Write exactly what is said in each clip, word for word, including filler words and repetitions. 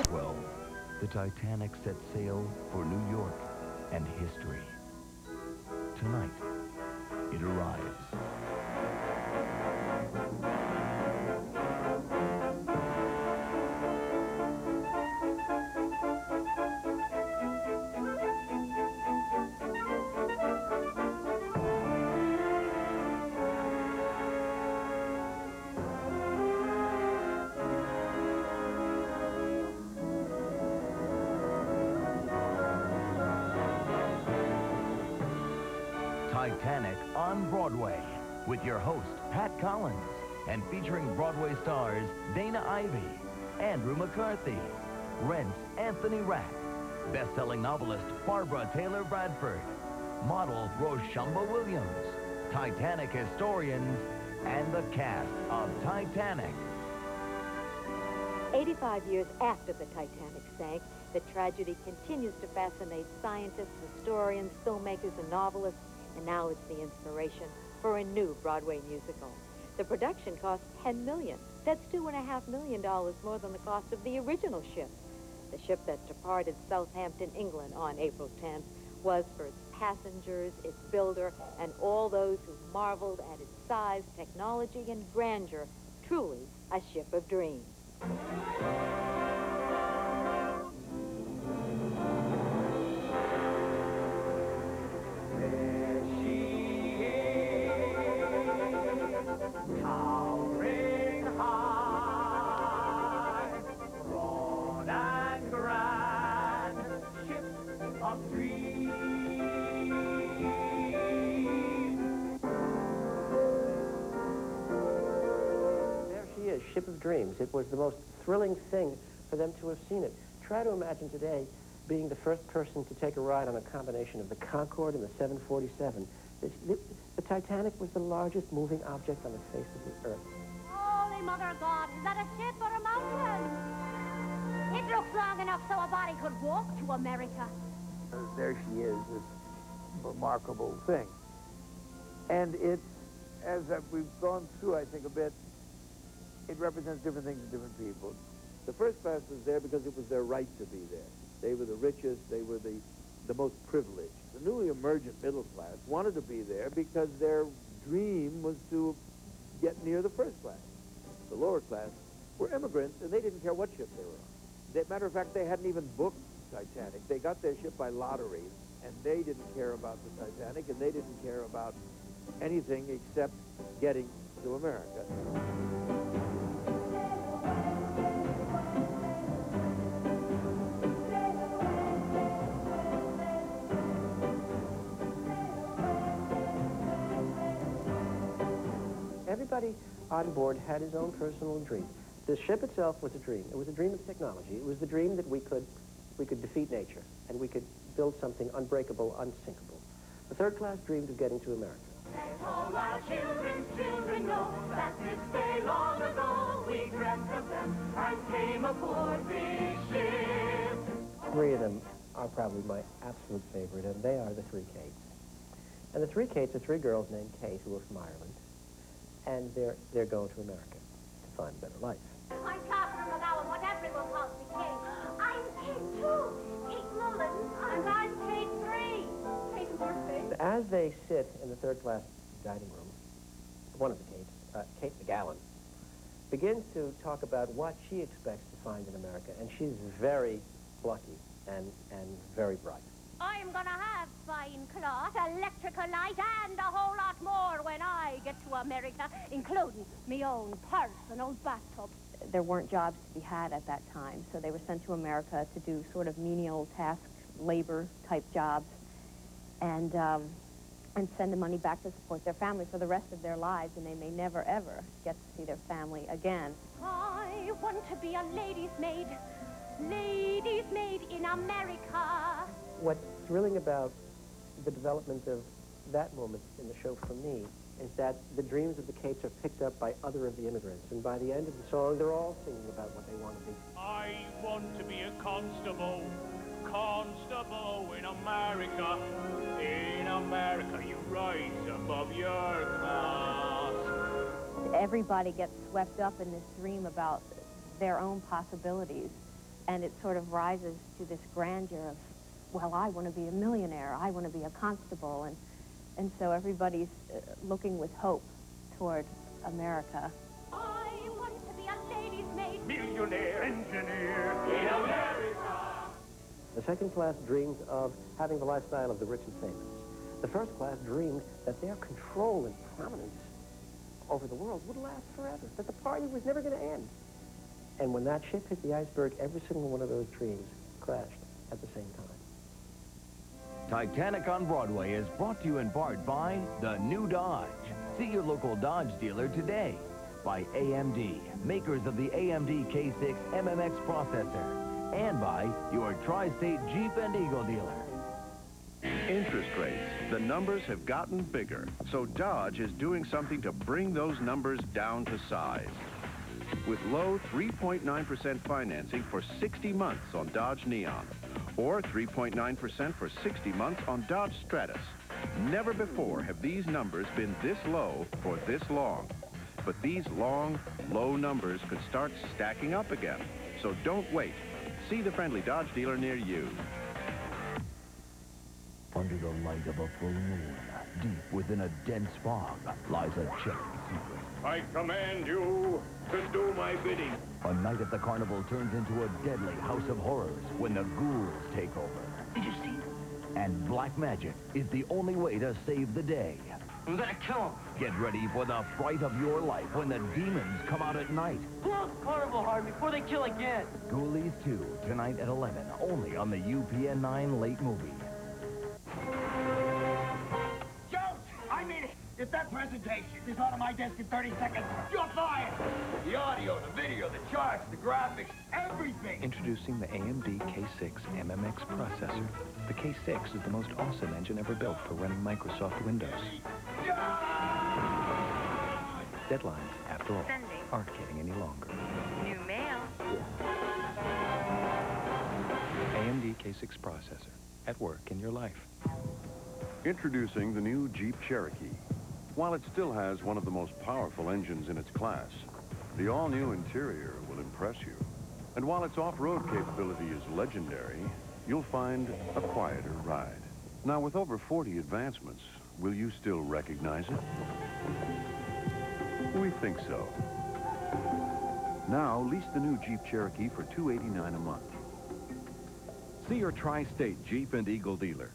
twelve, the Titanic set sail for New York and history. Tonight, it arrives. Titanic on Broadway, with your host, Pat Collins, and featuring Broadway stars Dana Ivey, Andrew McCarthy, Rent's Anthony Rapp, best-selling novelist Barbara Taylor Bradford, model Roshamba Williams, Titanic historians, and the cast of Titanic. eighty-five years after the Titanic sank, the tragedy continues to fascinate scientists, historians, filmmakers, and novelists, and now it's the inspiration for a new Broadway musical. The production cost ten million dollars. That's two and a half million dollars more than the cost of the original ship. The ship that departed Southampton, England on April tenth was, for its passengers, its builder, and all those who marveled at its size, technology, and grandeur, truly a ship of dreams. Towering high, broad and grand, ship of dreams. There she is, Ship of Dreams. It was the most thrilling thing for them to have seen it. Try to imagine today being the first person to take a ride on a combination of the Concorde and the seven forty-seven. The, the, the Titanic was the largest moving object on the face of the earth. Holy Mother of God, is that a ship or a mountain? It looks long enough so a body could walk to America. Uh, there she is, this remarkable thing. And it, as uh, we've gone through, I think, a bit, it represents different things to different people. The first class was there because it was their right to be there. They were the richest, they were the, the most privileged. The newly emergent middle class wanted to be there because their dream was to get near the first class. The lower class were immigrants, and they didn't care what ship they were on. As a matter of fact, they hadn't even booked Titanic. They got their ship by lottery, and they didn't care about the Titanic, and they didn't care about anything except getting to America. Everybody on board had his own personal dream. The ship itself was a dream. It was a dream of technology. It was the dream that we could, we could defeat nature, and we could build something unbreakable, unsinkable. The third class dreamed of getting to America. Let all our children's children know that this day long ago we dreamt of them and came aboard this ship. Three of them are probably my absolute favorite, and they are the three Kates. And the three Kates are three girls named Kate who are from Ireland. And they're, they're going to America to find a better life. I'm Catherine McGowan, what everyone calls me Kate. I'm Kate two, Kate Mullins, and I'm Kate three, Kate Murphy. As they sit in the third class dining room, one of the Kates, uh, Kate McGowan, begins to talk about what she expects to find in America, and she's very plucky and, and very bright. I'm gonna have fine cloth, electrical light, and a whole lot more when I get to America, including me own purse and old bathtub. There weren't jobs to be had at that time, so they were sent to America to do sort of menial tasks, labor-type jobs, and, um, and send the money back to support their family for the rest of their lives, and they may never, ever get to see their family again. I want to be a lady's maid, lady's maid in America. What's thrilling about the development of that moment in the show for me is that the dreams of the Kates are picked up by other of the immigrants, and by the end of the song, they're all singing about what they want to be. I want to be a constable, constable in America. In America, you rise above your class. Everybody gets swept up in this dream about their own possibilities. and it sort of rises to this grandeur of, well, I want to be a millionaire, I want to be a constable, and, and so everybody's uh, looking with hope toward America. I want to be a lady's maid. Millionaire engineer in America. The second class dreamed of having the lifestyle of the rich and famous. The first class dreamed that their control and prominence over the world would last forever, that the party was never going to end. And when that ship hit the iceberg, every single one of those dreams crashed at the same time. Titanic on Broadway is brought to you in part by the new Dodge. See your local Dodge dealer today. By A M D, makers of the A M D K six M M X processor. And by your Tri-State Jeep and Eagle dealer. Interest rates. The numbers have gotten bigger, so Dodge is doing something to bring those numbers down to size. With low three point nine percent financing for sixty months on Dodge Neon, or three point nine percent for sixty months on Dodge Stratus. Never before have these numbers been this low for this long. But these long, low numbers could start stacking up again. So don't wait. See the friendly Dodge dealer near you. Under the light of a full moon, deep within a dense fog, lies a chilling secret. I command you to do my bidding. A night at the carnival turns into a deadly house of horrors when the ghouls take over. Did you see him? And black magic is the only way to save the day. We're gonna kill him. Get ready for the fright of your life when the demons come out at night. Close carnival hard before they kill again. Ghoulies two, tonight at eleven, only on the U P N nine Late Movie. Jones, I mean it. If that presentation is not on my desk in thirty seconds, you're fired. The audio, the video, the charts, the graphics, everything. Introducing the A M D K six M M X processor. The K six is the most awesome engine ever built for running Microsoft Windows. Deadlines, after all, Sending. aren't getting any longer. New mail. A M D K six processor. At work in your life. Introducing the new Jeep Cherokee. While it still has one of the most powerful engines in its class, the all-new interior will impress you. And while its off-road capability is legendary, you'll find a quieter ride. Now, with over forty advancements, will you still recognize it? We think so. Now, lease the new Jeep Cherokee for two hundred eighty-nine dollars a month. See your Tri-State Jeep and Eagle dealer.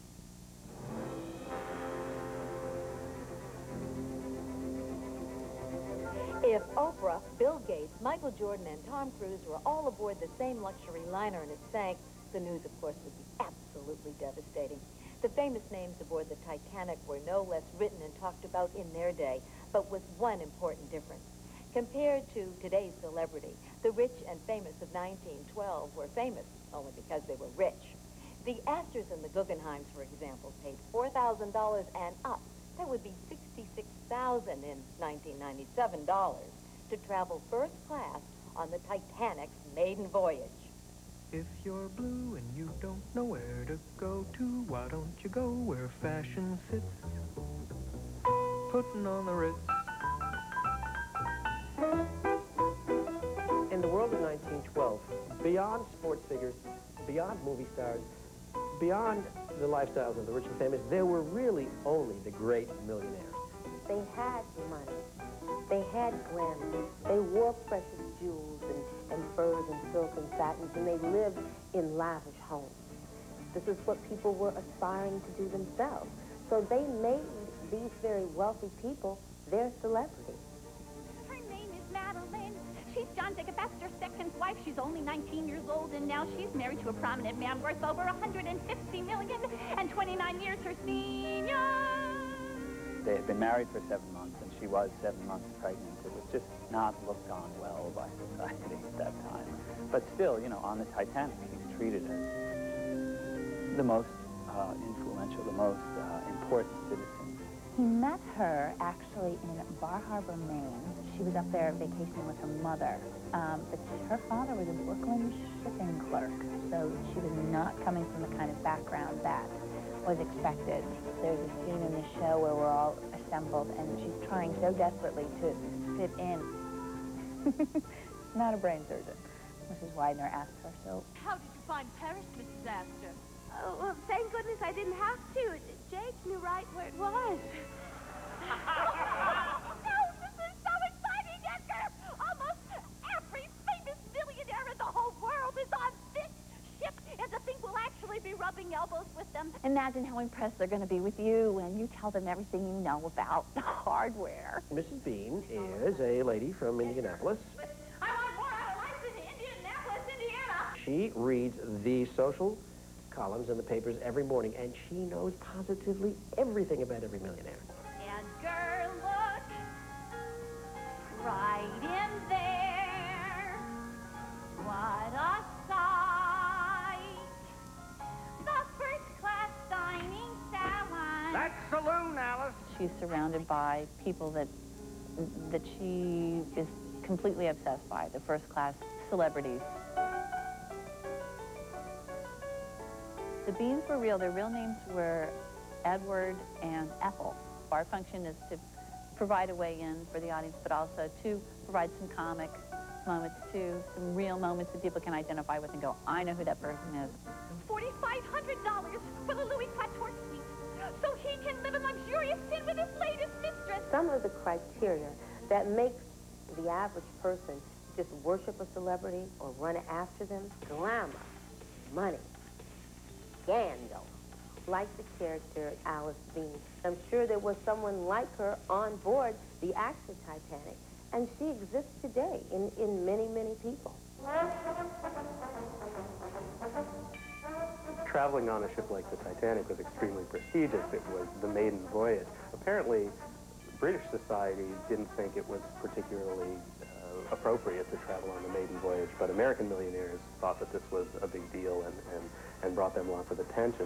If Oprah, Bill Gates, Michael Jordan, and Tom Cruise were all aboard the same luxury liner and it sank, the news, of course, would be absolutely devastating. The famous names aboard the Titanic were no less written and talked about in their day, but with one important difference. Compared to today's celebrity, the rich and famous of nineteen twelve were famous only because they were rich. The Astors and the Guggenheims, for example, paid four thousand dollars and up. That would be sixty-six thousand dollars in nineteen ninety-seven dollars to travel first class on the Titanic's maiden voyage. If you're blue and you don't know where to go to, why don't you go where fashion sits? Putting on the Ritz. In the world of nineteen twelve, beyond sports figures, beyond movie stars, beyond the lifestyles of the rich and famous, there were really only the great millionaires. They had money. They had glamour. They wore precious jewels and, and furs and silk and satins, and they lived in lavish homes. This is what people were aspiring to do themselves. So they made these very wealthy people their celebrities. Her name is Madeline. She's John Jacob Astor's second wife. She's only nineteen years old, and now she's married to a prominent man worth over one hundred fifty million dollars and twenty-nine years her senior. They had been married for seven months, and she was seven months pregnant. It was just not looked on well by society at that time. But still, you know, on the Titanic, he's treated as the most uh, influential, the most uh, important citizen. He met her actually in Bar Harbor, Maine. She was up there vacationing with her mother. Um, but her father was a Brooklyn shipping clerk, so she was not coming from the kind of background that was expected. There's a scene in the show where we're all assembled, and she's trying so desperately to fit in. Not a brain surgeon. Missus Widener asked her. So, how did you find Paris, Missus Astor? Oh, well, thank goodness I didn't have to. Jake knew right where it was. No, this is so exciting, Edgar! Almost every famous millionaire in the whole world is on this ship, and to think we'll actually be rubbing elbows with them. imagine how impressed they're going to be with you when you tell them everything you know about the hardware. Missus Bean is a lady from Indianapolis. I want more out of life in Indianapolis, Indiana! She reads the social columns in the papers every morning, and she knows positively everything about every millionaire. Edgar, look right in there. What a sight. The first-class dining salon. That's saloon, Alice. She's surrounded by people that that she is completely obsessed by, the first-class celebrities. The Beans were real. Their real names were Edward and Ethel. Our function is to provide a way in for the audience, but also to provide some comic moments, too, some real moments that people can identify with and go, I know who that person is. forty-five hundred dollars for the Louis Quatorze suite, so he can live in luxurious sin with his latest mistress. Some of the criteria that makes the average person just worship a celebrity or run after them: glamour, money, scandal. Like the character Alice Bean, I'm sure there was someone like her on board the actual Titanic, and she exists today in, in many, many people. Traveling on a ship like the Titanic was extremely prestigious. It was the maiden voyage. Apparently, British society didn't think it was particularly uh, appropriate to travel on the maiden voyage, but American millionaires thought that this was a big deal and, and, and brought them lots of attention.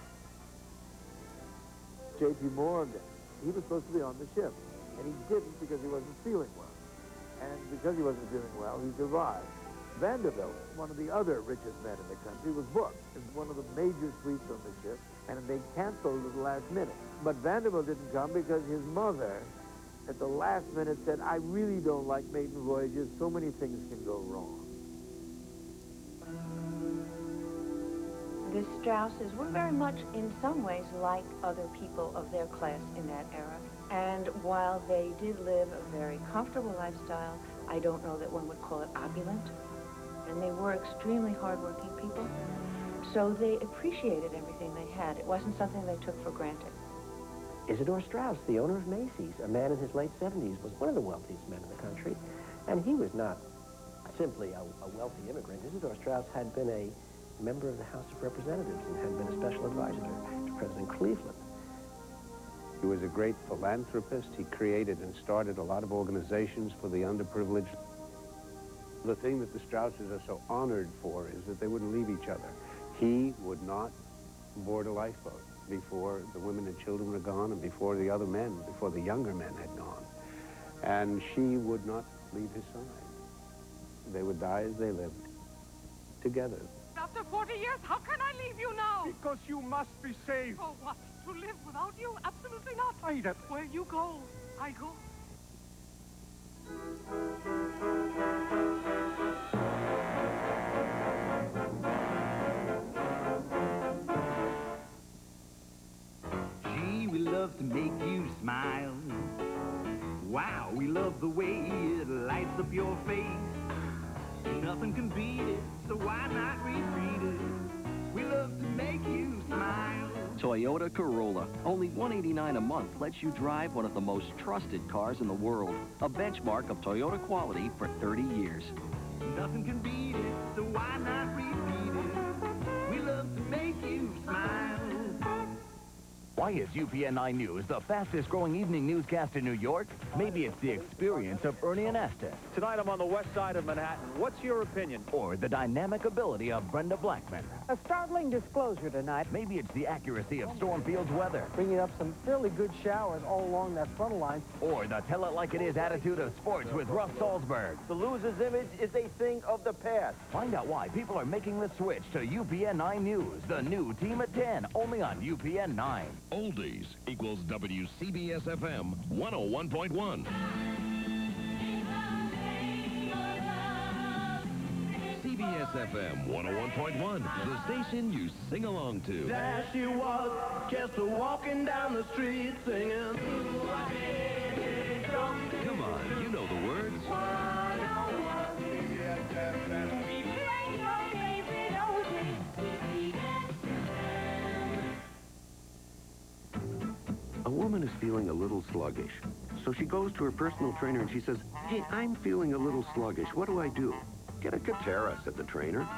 J P Morgan, he was supposed to be on the ship, and he didn't because he wasn't feeling well. And because he wasn't feeling well, he survived. Vanderbilt, one of the other richest men in the country, was booked in one of the major suites on the ship, and they canceled at the last minute. But Vanderbilt didn't come because his mother, at the last minute, said, I really don't like maiden voyages. So many things can go wrong. The Strausses were very much, in some ways, like other people of their class in that era. And while they did live a very comfortable lifestyle, I don't know that one would call it opulent. And they were extremely hardworking people. So they appreciated everything they had. It wasn't something they took for granted. Isidor Straus, the owner of Macy's, a man in his late seventies, was one of the wealthiest men in the country. And he was not simply a, a wealthy immigrant. Isidor Straus had been a member of the House of Representatives and had been a special advisor to, to President Cleveland. He was a great philanthropist. He created and started a lot of organizations for the underprivileged. The thing that the Strausses are so honored for is that they wouldn't leave each other. He would not board a lifeboat before the women and children were gone and before the other men, before the younger men had gone. And she would not leave his side. They would die as they lived, together. After forty years, how can I leave you now? Because you must be saved. For what? To live without you? Absolutely not. Ida. Where you go, I go. Gee, we love to make you smile. Wow, we love the way it lights up your face. Nothing can beat it, so why not repeat it? We love to make you smile. Toyota Corolla. Only one hundred eighty-nine dollars a month lets you drive one of the most trusted cars in the world. A benchmark of Toyota quality for thirty years. Nothing can beat it, so why not repeat it? We love to make you smile. Why is U P N nine News the fastest growing evening newscast in New York? Maybe it's the experience of Ernie and Estes. Tonight I'm on the west side of Manhattan. What's your opinion? Or the dynamic ability of Brenda Blackman. A startling disclosure tonight. Maybe it's the accuracy of Stormfield's weather. Bringing up some fairly good showers all along that frontal line. Or the tell-it-like-it-is attitude of sports with Russ Salzberg. The loser's image is a thing of the past. Find out why people are making the switch to U P N nine News, the new team at ten, only on U P N nine. Oldies equals W C B S F M one oh one point one. C B S F M one oh one point one, the station you sing along to. There she was, just walking down the street singing. Come on, you know the words. A woman is feeling a little sluggish. So she goes to her personal trainer and she says, hey, I'm feeling a little sluggish. What do I do? Get a Katera, said the trainer.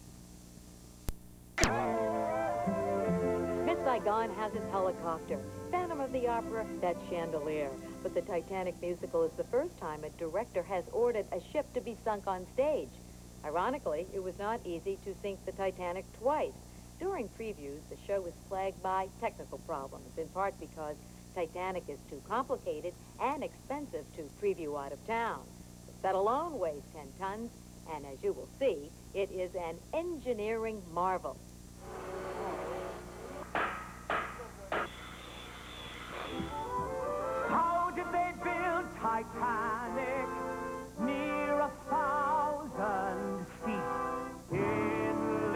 Miss Saigon has its helicopter. Phantom of the Opera, that's Chandelier. But the Titanic musical is the first time a director has ordered a ship to be sunk on stage. Ironically, it was not easy to sink the Titanic twice. During previews, the show was plagued by technical problems, in part because Titanic is too complicated and expensive to preview out of town. The set alone weighs ten tons, and as you will see, it is an engineering marvel. How did they build Titanic near a thousand feet in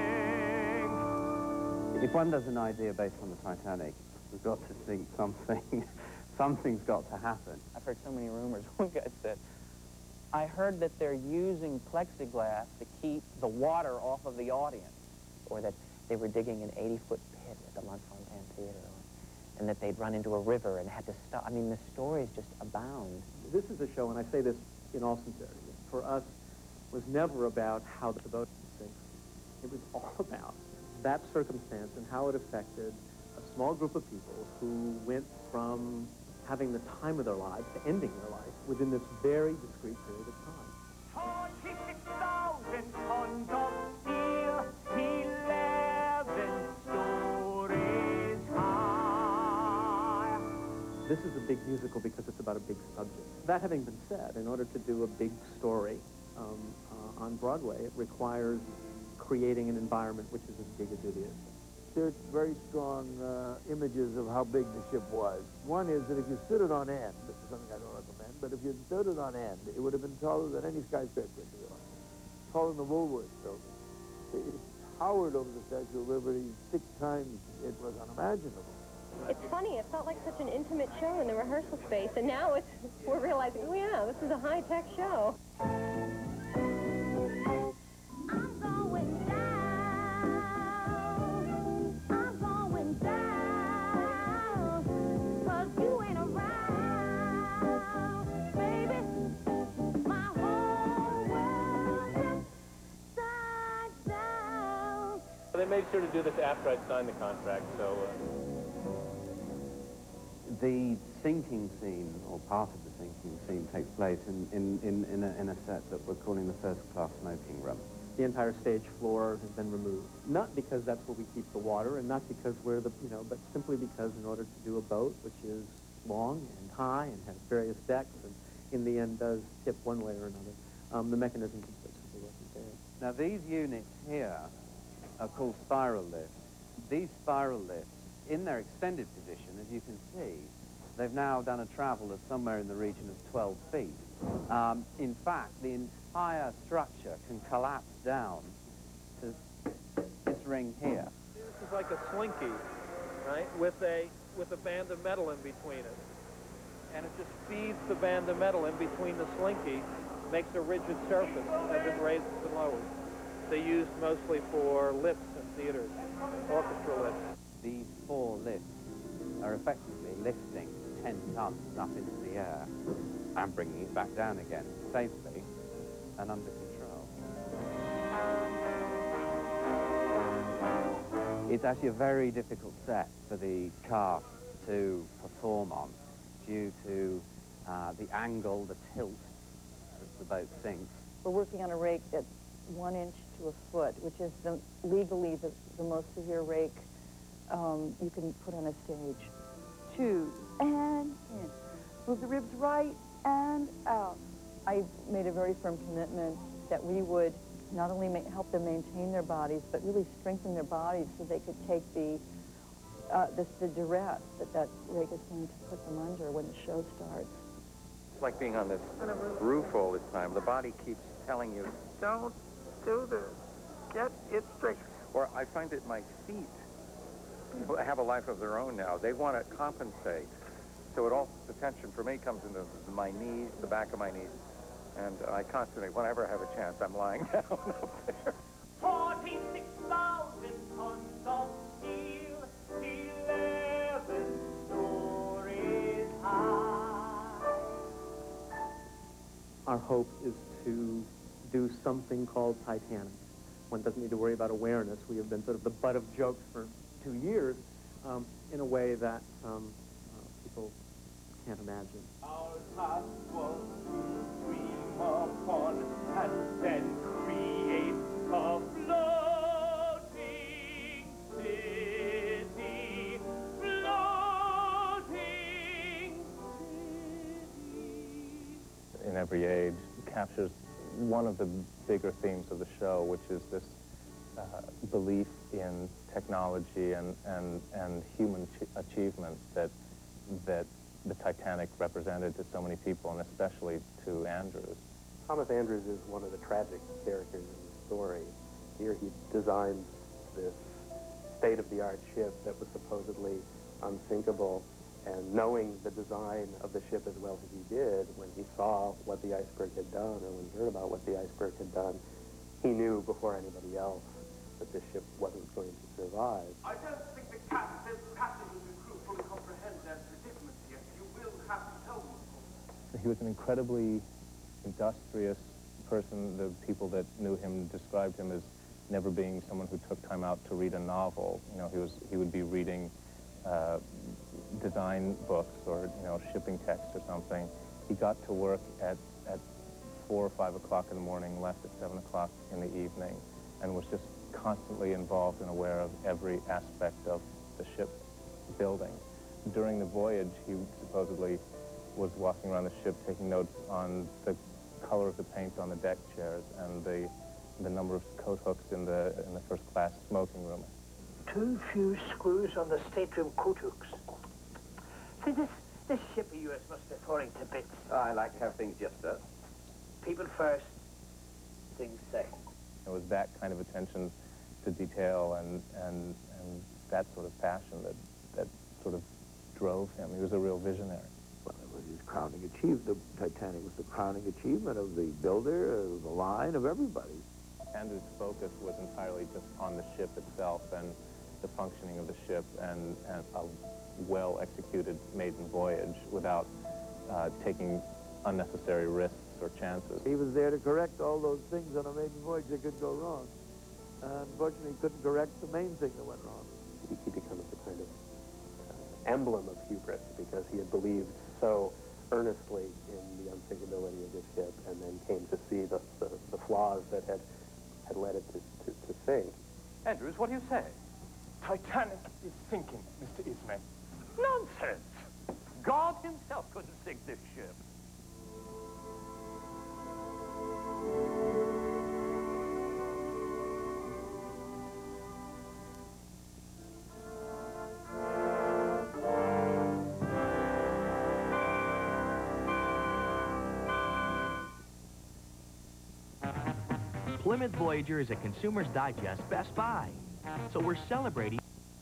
length? If one does an idea based on the Titanic, we've got to think something, something's got to happen. I've heard so many rumors. One guy said, I heard that they're using plexiglass to keep the water off of the audience. Or that they were digging an eighty-foot pit at the Montfontaine Theater. And that they'd run into a river and had to stop. I mean, the stories just abound. This is a show, and I say this in all sincerity, for us, was never about how the boat sinks. It was all about that circumstance and how it affected a small group of people who went from having the time of their lives to ending their life within this very discrete period of time. forty-six thousand tons of steel, eleven stories high. This is a big musical because it's about a big subject. That having been said, in order to do a big story um, uh, on Broadway, it requires creating an environment which is as big as it is. There's very strong uh, images of how big the ship was. One is that if you stood it on end, this is something I don't recommend, but if you stood it on end, it would have been taller than any skyscraper in New York. Taller than the Woolworth building. It towered over the Statue of Liberty six times. It was unimaginable. It's funny, it felt like such an intimate show in the rehearsal space, and now it's, we're realizing, oh yeah, this is a high-tech show. They made sure to do this after I'd signed the contract, so... Uh... The sinking scene, or part of the sinking scene, takes place in, in, in, in, a, in a set that we're calling the first-class smoking room. The entire stage floor has been removed. Not because that's where we keep the water, and not because we're the, you know, but simply because in order to do a boat, which is long and high and has various decks, and in the end does tip one way or another, um, the mechanism simply wasn't there. Now, these units here are called spiral lifts. These spiral lifts, in their extended position, as you can see, they've now done a travel of somewhere in the region of twelve feet. Um, in fact, the entire structure can collapse down to this ring here. This is like a slinky, right, with a, with a band of metal in between it. And it just feeds the band of metal in between the slinky, makes a rigid surface as it raises and lowers. They used mostly for lifts in theaters, orchestra lifts. These four lifts are effectively lifting ten tons up into the air and bringing it back down again safely and under control. It's actually a very difficult set for the cast to perform on due to uh, the angle, the tilt as the boat sinks. We're working on a rake that's one inch to a foot, which is the, legally the, the most severe rake um, you can put on a stage. Two, and in. Move the ribs right and out. I made a very firm commitment that we would not only ma help them maintain their bodies, but really strengthen their bodies so they could take the, uh, the, the duress that that rake is going to put them under when the show starts. It's like being on this roof all the time. The body keeps telling you, don't do this. Get it straight. Or I find that my feet have a life of their own now. They want to compensate. So it all, the tension for me comes into my knees, the back of my knees. And I constantly, whenever I have a chance, I'm lying down up there. forty-six thousand tons of steel, eleven stories high. Our hope is to do something called Titanic. One doesn't need to worry about awareness. We have been sort of the butt of jokes for two years um, in a way that um, uh, people can't imagine. Our task was to dream upon and then create a floating city, floating city. In every age captures one of the bigger themes of the show, which is this uh, belief in technology and, and, and human achievement that, that the Titanic represented to so many people, and especially to Andrews. Thomas Andrews is one of the tragic characters in the story. Here he designs this state-of-the-art ship that was supposedly unsinkable, and knowing the design of the ship as well as he did, when he saw what the iceberg had done, or when he heard about what the iceberg had done, he knew before anybody else that this ship wasn't going to survive. I don't think the captain, passengers, and crew fully comprehend their predicament yet. You will have to tell them. He was an incredibly industrious person. The people that knew him described him as never being someone who took time out to read a novel. You know, he was he would be reading uh, design books or, you know, shipping text or something. He got to work at, at four or five o'clock in the morning, left at seven o'clock in the evening, and was just constantly involved and aware of every aspect of the ship building. During the voyage, he supposedly was walking around the ship taking notes on the color of the paint on the deck chairs and the, the number of coat hooks in the, in the first class smoking room. Too few screws on the stateroom coat hooks. See, this, this ship of yours must be falling to bits. I like to have things just so. People first, things second. It was that kind of attention to detail and, and, and that sort of passion that, that sort of drove him. He was a real visionary. Well, it was his crowning achievement. The Titanic was the crowning achievement of the builder, of the line, of everybody. Andrew's focus was entirely just on the ship itself and the functioning of the ship and, and a well-executed maiden voyage without uh, taking unnecessary risks or chances. He was there to correct all those things on a maiden voyage that could go wrong. Uh, unfortunately, he couldn't correct the main thing that went wrong. He, he becomes a kind of uh, emblem of hubris because he had believed so earnestly in the unsinkability of this ship and then came to see the, the, the flaws that had, had led it to, to, to sink. Andrews, what do you say? Titanic is sinking, Mister Ismay. Nonsense! God himself couldn't sink this ship. Plymouth Voyager is a Consumer's Digest Best Buy. So we're celebrating.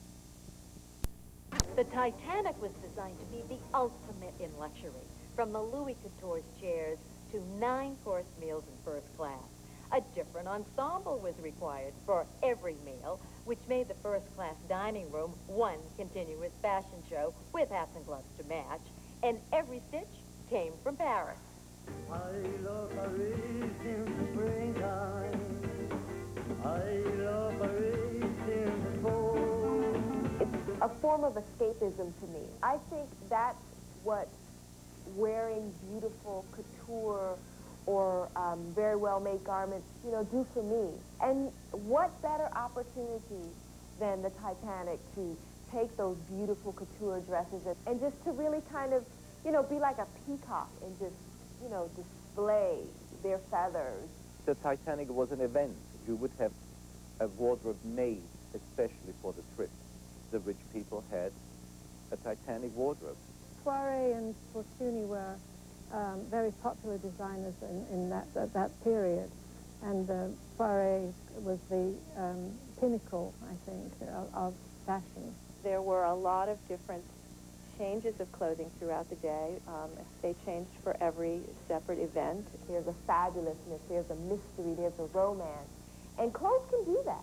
The Titanic was designed to be the ultimate in luxury, from the Louis Couture's chairs to nine-course meals in first class. A different ensemble was required for every meal, which made the first-class dining room one continuous fashion show with hats and gloves to match, and every stitch came from Paris. I love Paris in the springtime. I love Paris in the fall. It's a form of escapism to me. I think that's what wearing beautiful couture or um, very well-made garments, you know, do for me. And what better opportunity than the Titanic to take those beautiful couture dresses and, and just to really kind of, you know, be like a peacock and just, you know, display their feathers. The Titanic was an event. You would have a wardrobe made especially for the trip. The rich people had a Titanic wardrobe. Poiret and Fortuny were um, very popular designers in, in that, that, that period. And the soiree was the um, pinnacle, I think, of, of fashion. There were a lot of different changes of clothing throughout the day. Um, they changed for every separate event. There's a fabulousness, there's a mystery, there's a romance. And clothes can do that.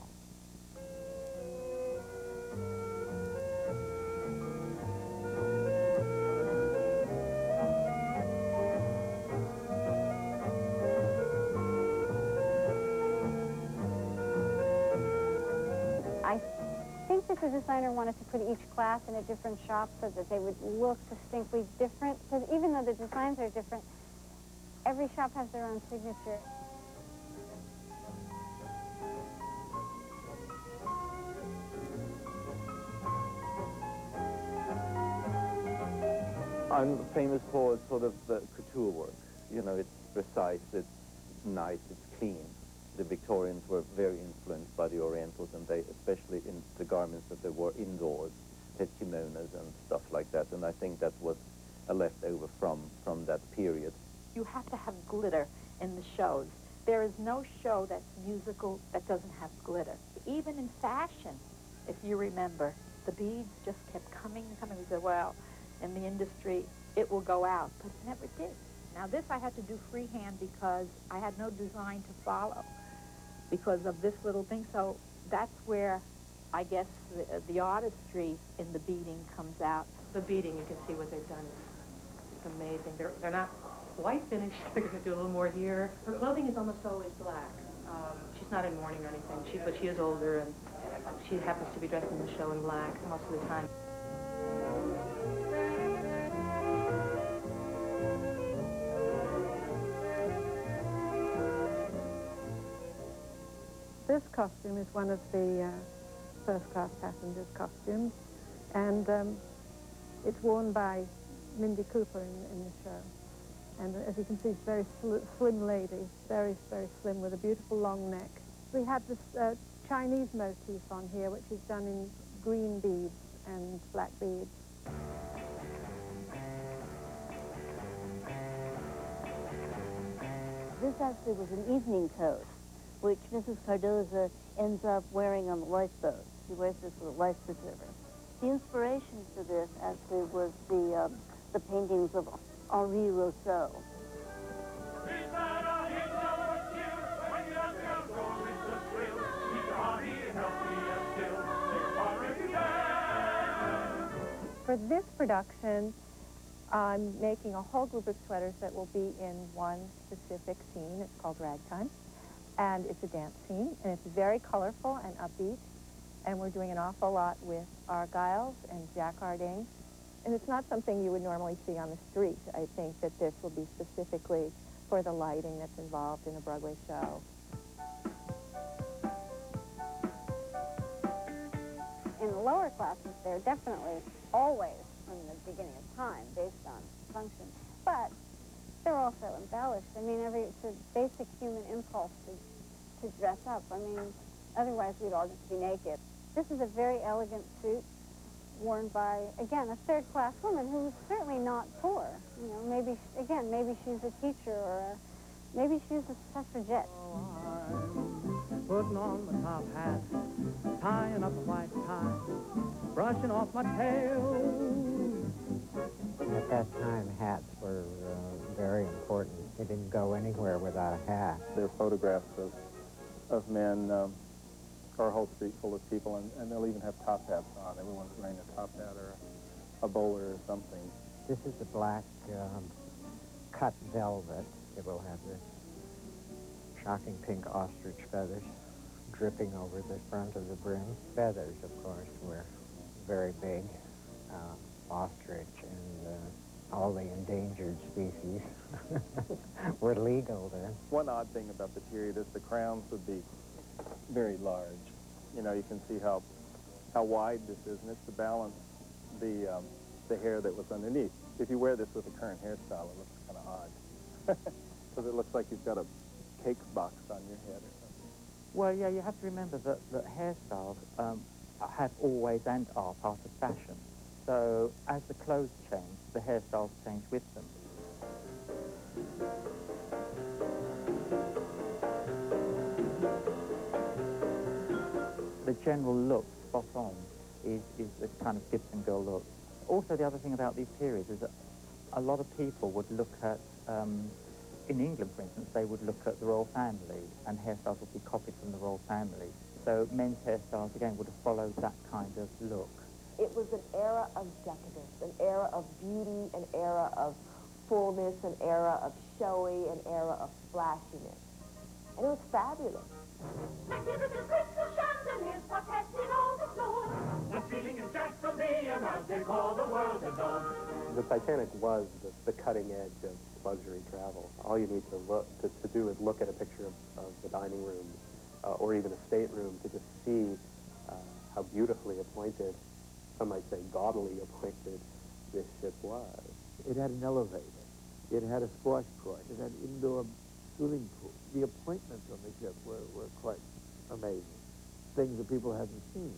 I think that the designer wanted to put each class in a different shop so that they would look distinctly different. Because even though the designs are different, every shop has their own signature. I'm famous for sort of the couture work. You know, it's precise, it's nice, it's clean. The Victorians were very influenced by the Orientals, and they, especially in the garments that they wore indoors, had kimonos and stuff like that, and I think that was a leftover from, from that period. You have to have glitter in the shows. There is no show that's musical that doesn't have glitter. Even in fashion, if you remember, the beads just kept coming and coming. We said, well, in the industry, it will go out, but it never did. Now this I had to do freehand because I had no design to follow because of this little thing. So that's where I guess the, the artistry in the beading comes out. The beading, you can see what they've done. It's amazing. They're, they're not quite finished. They're going to do a little more here. Her clothing is almost always black. Um, she's not in mourning or anything, she, but she is older, and she happens to be dressed in the show in black most of the time. This costume is one of the uh, first-class passengers' costumes, and um, it's worn by Mindy Cooper in, in the show. And as you can see, it's a very sl slim lady, very, very slim, with a beautiful long neck. We have this uh, Chinese motif on here, which is done in green beads and black beads. This actually was an evening coat, which Missus Cardoza ends up wearing on the lifeboat. She wears this with a life preserver. The inspiration for this actually was the, um, the paintings of Henri Rousseau. For this production, I'm making a whole group of sweaters that will be in one specific scene. It's called Ragtime. And it's a dance scene, and it's very colorful and upbeat. And we're doing an awful lot with argyles and jacquarding. And it's not something you would normally see on the street. I think that this will be specifically for the lighting that's involved in a Broadway show. In the lower classes, they're definitely always from the beginning of time based on function. But they're also embellished. I mean, every it's a basic human impulse to, to dress up. I mean, otherwise we'd all just be naked. This is a very elegant suit worn by, again, a third-class woman who's certainly not poor. You know, maybe, again, maybe she's a teacher or a, maybe she's a suffragette. Putting on my top hat, tying up a white tie, brushing off my tail. At that time, hats were uh, very important. You didn't go anywhere without a hat. There are photographs of, of men, um, our whole street full of people, and, and they'll even have top hats on. Everyone's wearing a top hat or a, a bowler or something. This is the black um, cut velvet. It will have the shocking pink ostrich feathers dripping over the front of the brim. Feathers, of course, were very big. Uh, ostrich and uh, all the endangered species were legal then. One odd thing about the period is the crowns would be very large. You know, you can see how how wide this is, and it's to balance the um, the hair that was underneath. If you wear this with a current hairstyle, it looks kind of odd, because it looks like you've got a cake box on your head or something. Well, yeah, you have to remember that, that hairstyles um, have always and are part of fashion. So as the clothes change, the hairstyles change with them. the general look, spot on, is, is the kind of Gibson girl look. Also, the other thing about these periods is that a lot of people would look at, um, in England, for instance, they would look at the royal family, and hairstyles would be copied from the royal family. So men's hairstyles, again, would have followed that kind of look. It was an era of decadence, an era of beauty, an era of fullness, an era of showy, an era of flashiness. And it was fabulous. Magnificent crystal chandeliers protecting all the floors. That feeling is just from the around they call the world a dome. The Titanic was the, the cutting edge of luxury travel. All you need to look to, to do is look at a picture of, of the dining room uh, or even a stateroom to just see uh, how beautifully appointed, some might say gaudily appointed, this ship was. It had an elevator. It had a squash court. It had indoor swimming pool. The appointments on the ship were, were quite amazing. Things that people hadn't seen.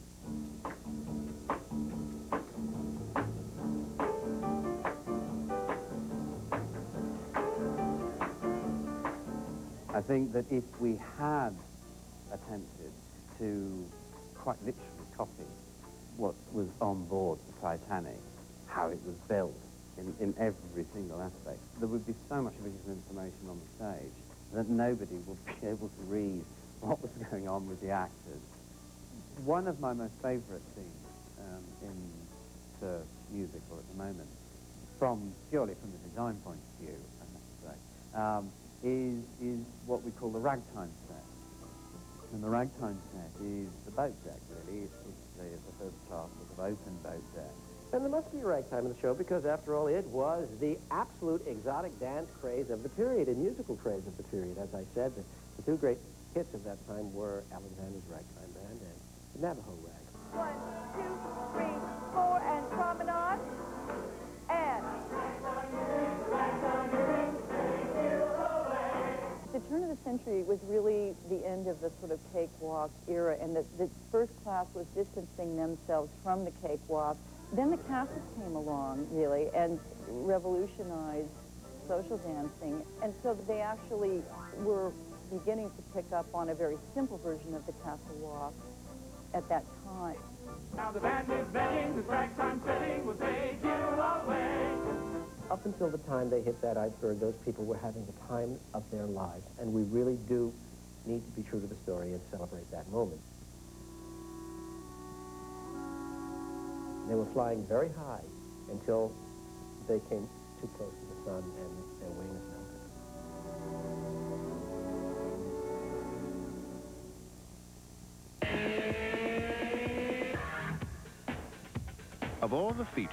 I think that if we had attempted to quite literally copy what was on board the Titanic, how it was built in, in every single aspect, there would be so much visual information on the stage that nobody would be able to read what was going on with the actors. One of my most favourite scenes um, in the musical at the moment, from purely from the design point of view, I have to say, um, is, is what we call the ragtime set. And the ragtime set is the boat deck, really. It's, it's the, the first class sort of open boat deck. And there must be a ragtime in the show because, after all, it was the absolute exotic dance craze of the period and musical craze of the period. As I said, the, the two great hits of that time were Alexander's Ragtime Band and the Navajo Rag. One, two, three, four, and promenade. And... The turn of the century was really the end of the sort of cakewalk era, and the, the first class was distancing themselves from the cakewalk. Then the castles came along, really, and revolutionized social dancing, and so they actually were beginning to pick up on a very simple version of the castle walk at that time. Now the band is betting, this ragtime setting will take you away. Up until the time they hit that iceberg, those people were having the time of their lives, and we really do need to be true to the story and celebrate that moment. They were flying very high until they came too close to the sun and their wings melted. Of all the features...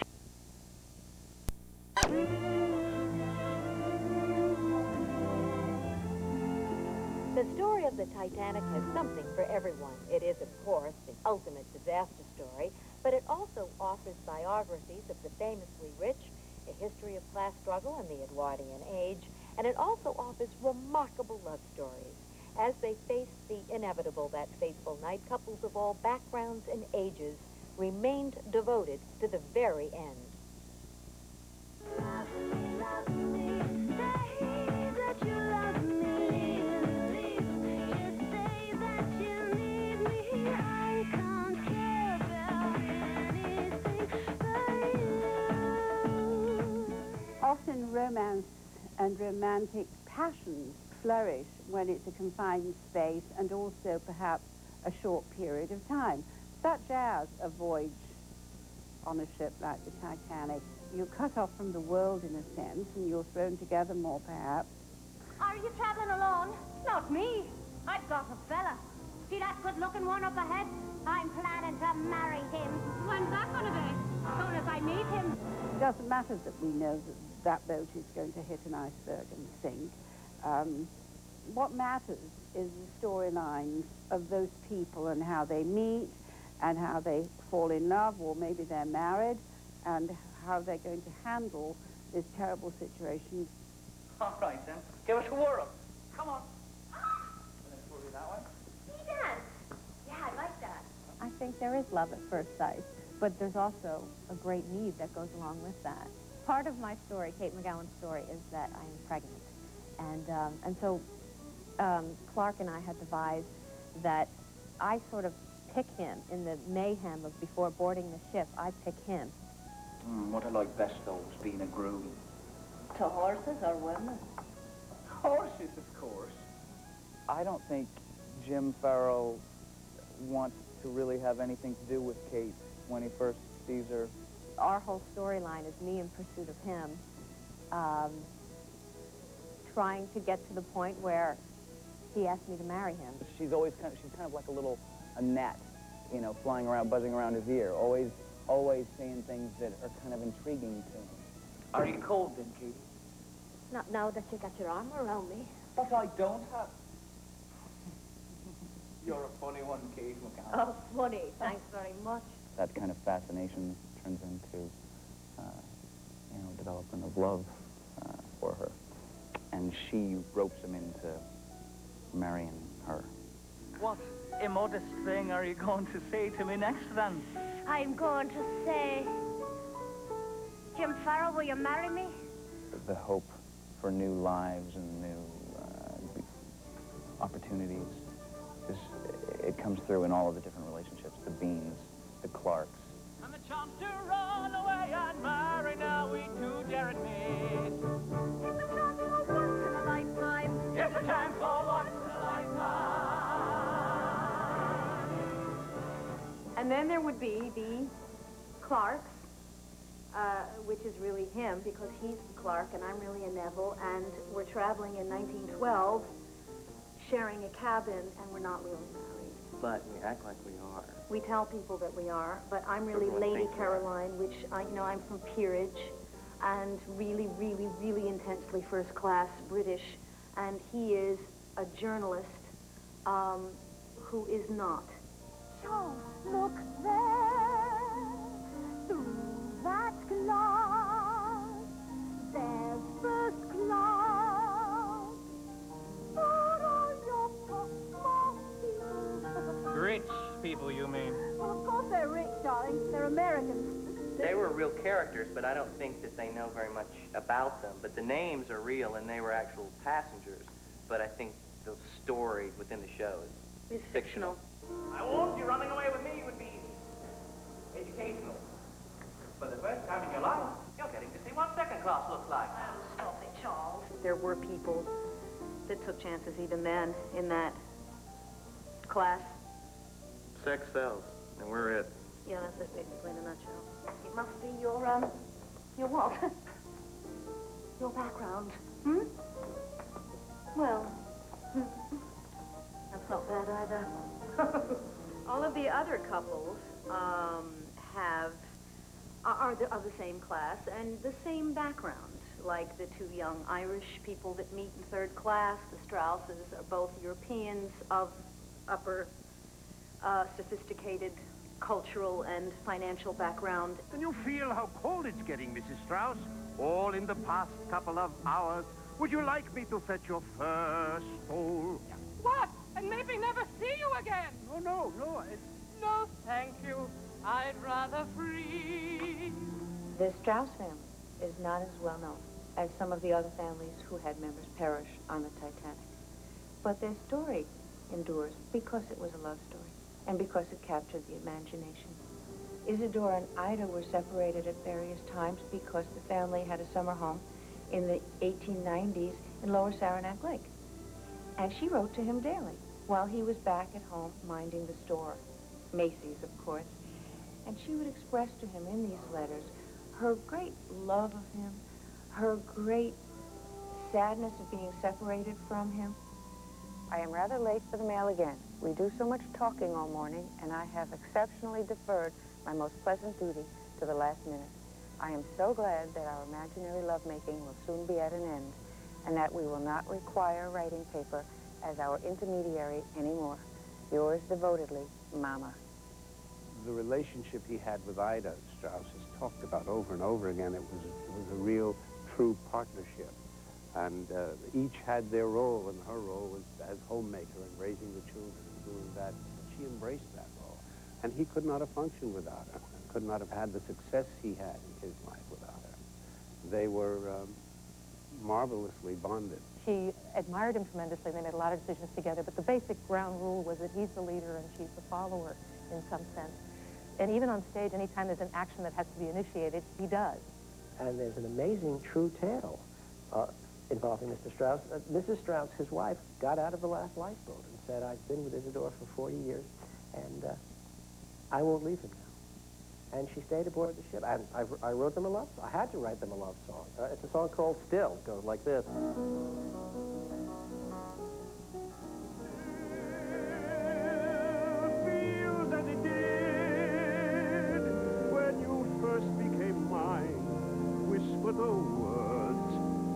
The story of the Titanic has something for everyone. It is, of course, the ultimate disaster story, but it also offers biographies of the famously rich, a history of class struggle in the Edwardian age, and it also offers remarkable love stories. As they face the inevitable that fateful night, couples of all backgrounds and ages remained devoted to the very end. Love me, love me, say that you love me. Just say that you need me. I can't care about anything but you. Often romance and romantic passions flourish when it's a confined space and also perhaps a short period of time, such as a voyage on a ship like the Titanic. You're cut off from the world in a sense, and you're thrown together more, perhaps. Are you traveling alone? Not me. I've got a fella. See that good-looking one up ahead? I'm planning to marry him. When's that gonna be? As soon as I meet him. It doesn't matter that we know that that boat is going to hit an iceberg and sink. Um, what matters is the storylines of those people and how they meet and how they fall in love, or maybe they're married, and how they're going to handle this terrible situation. All right, then. Give us a whirl. Come on. Let's whirl you that way. See that? Yeah, I like that. I think there is love at first sight, but there's also a great need that goes along with that. Part of my story, Kate McGowan's story, is that I am pregnant. And, um, and so um, Clark and I had devised that I sort of pick him in the mayhem of before boarding the ship. I pick him. Mm, what I like best, though, is being a groom. To horses or women? Horses, of course. I don't think Jim Farrell wants to really have anything to do with Kate when he first sees her. Our whole storyline is me in pursuit of him, um, trying to get to the point where he asked me to marry him. She's always kind of, she's kind of like a little, a gnat, you know, flying around, buzzing around his ear, always, always saying things that are kind of intriguing to him. Are you cold then, Katie? Not now that you got your arm around me. But I don't have. You're a funny one, Kate McCann. Oh, funny. Thanks very much. That kind of fascination turns into, uh, you know, development of love uh, for her. And she ropes him into marrying her. What immodest thing are you going to say to me next, then? I'm going to say, Jim Farrell, will you marry me? The hope for new lives and new uh, opportunities, is, it comes through in all of the different relationships, the Beans, the Clarks. And the chance to run away and marry, now we do dare admit. It's a chance for once in a lifetime. It's a chance for once in a lifetime. And then there would be the Clarks, uh, which is really him, because he's Clark and I'm really a Neville, and we're traveling in nineteen twelve, sharing a cabin, and we're not really married. But we act like we are. We tell people that we are, but I'm really Everyone Lady thinks we are. Caroline, which, I, you know, I'm from peerage, and really, really, really intensely first-class British, and he is a journalist um, who is not. So, look there, through that glass, there's first class. For all your poor people. Rich people, you mean? Well, of course they're rich, darling. They're Americans. They were real characters, but I don't think that they know very much about them. But the names are real, and they were actual passengers. But I think the story within the show is It's fictional. I warned you, running away with me would be educational. For the first time in your life, you're getting to see what second class looks like. Stop it, Charles. There were people that took chances even then in that class. Sex sells, and we're it. Yeah, that's it basically in a nutshell. It must be your, um, your what? Your background, hmm? Well, that's not bad either. All of the other couples um, have, are, are, the, of the same class and the same background, like the two young Irish people that meet in third class. The Strausses are both Europeans of upper uh, sophisticated cultural and financial background. Can you feel how cold it's getting, Missus Strauss? All in the past couple of hours. Would you like me to fetch your first bowl? What? And maybe never see you again? No, no, no. It's... No, thank you. I'd rather freeze. The Strauss family is not as well known as some of the other families who had members perish on the Titanic. But their story endures because it was a love story and because it captured the imagination. Isadora and Ida were separated at various times because the family had a summer home in the eighteen nineties in Lower Saranac Lake. And she wrote to him daily while he was back at home minding the store, Macy's, of course. And she would express to him in these letters her great love of him, her great sadness of being separated from him. I am rather late for the mail again. We do so much talking all morning, and I have exceptionally deferred my most pleasant duty to the last minute. I am so glad that our imaginary lovemaking will soon be at an end, and that we will not require writing paper as our intermediary anymore. Yours devotedly, Mama. The relationship he had with Ida Strauss is talked about over and over again. It was, it was a real, true partnership. And uh, each had their role, and her role was as homemaker and raising the children and doing that. She embraced that role. And he could not have functioned without her, could not have had the success he had in his life without her. They were um, marvelously bonded. She admired him tremendously. They made a lot of decisions together, but the basic ground rule was that he's the leader and she's the follower. in some sense. And even on stage, anytime there's an action that has to be initiated, he does. And there's an amazing true tale uh, involving Mister Strauss. Uh, Missus Strauss, his wife, got out of the last lifeboat and said, I've been with Isidore for forty years, and uh, I won't leave him now. And she stayed aboard the ship. And I, I wrote them a love song. I had to write them a love song. Uh, it's a song called Still. It goes like this. Feels as it did when you first became mine. Whisper the words,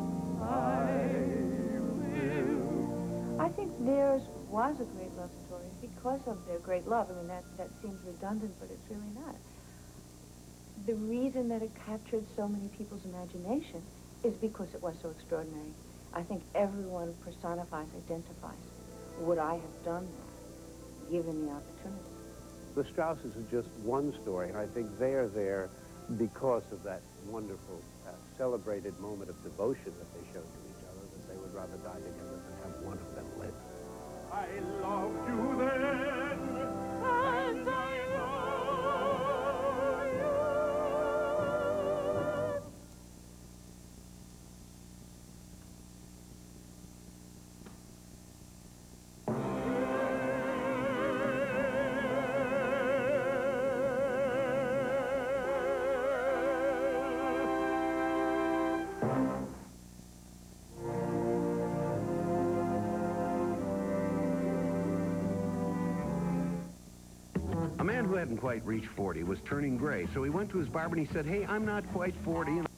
I will. I think theirs was a great love story because of their great love. I mean, that, that seems redundant, but it's really not. The reason that it captured so many people's imagination is because it was so extraordinary. I think everyone personifies, identifies. Would I have done that, given the opportunity? The Strausses are just one story, and I think they're there because of that wonderful, uh, celebrated moment of devotion that they showed to each other, that they would rather die together than have one of them live. I loved you then, and I love you. A man who hadn't quite reached forty was turning gray, so he went to his barber and he said, hey, I'm not quite forty. And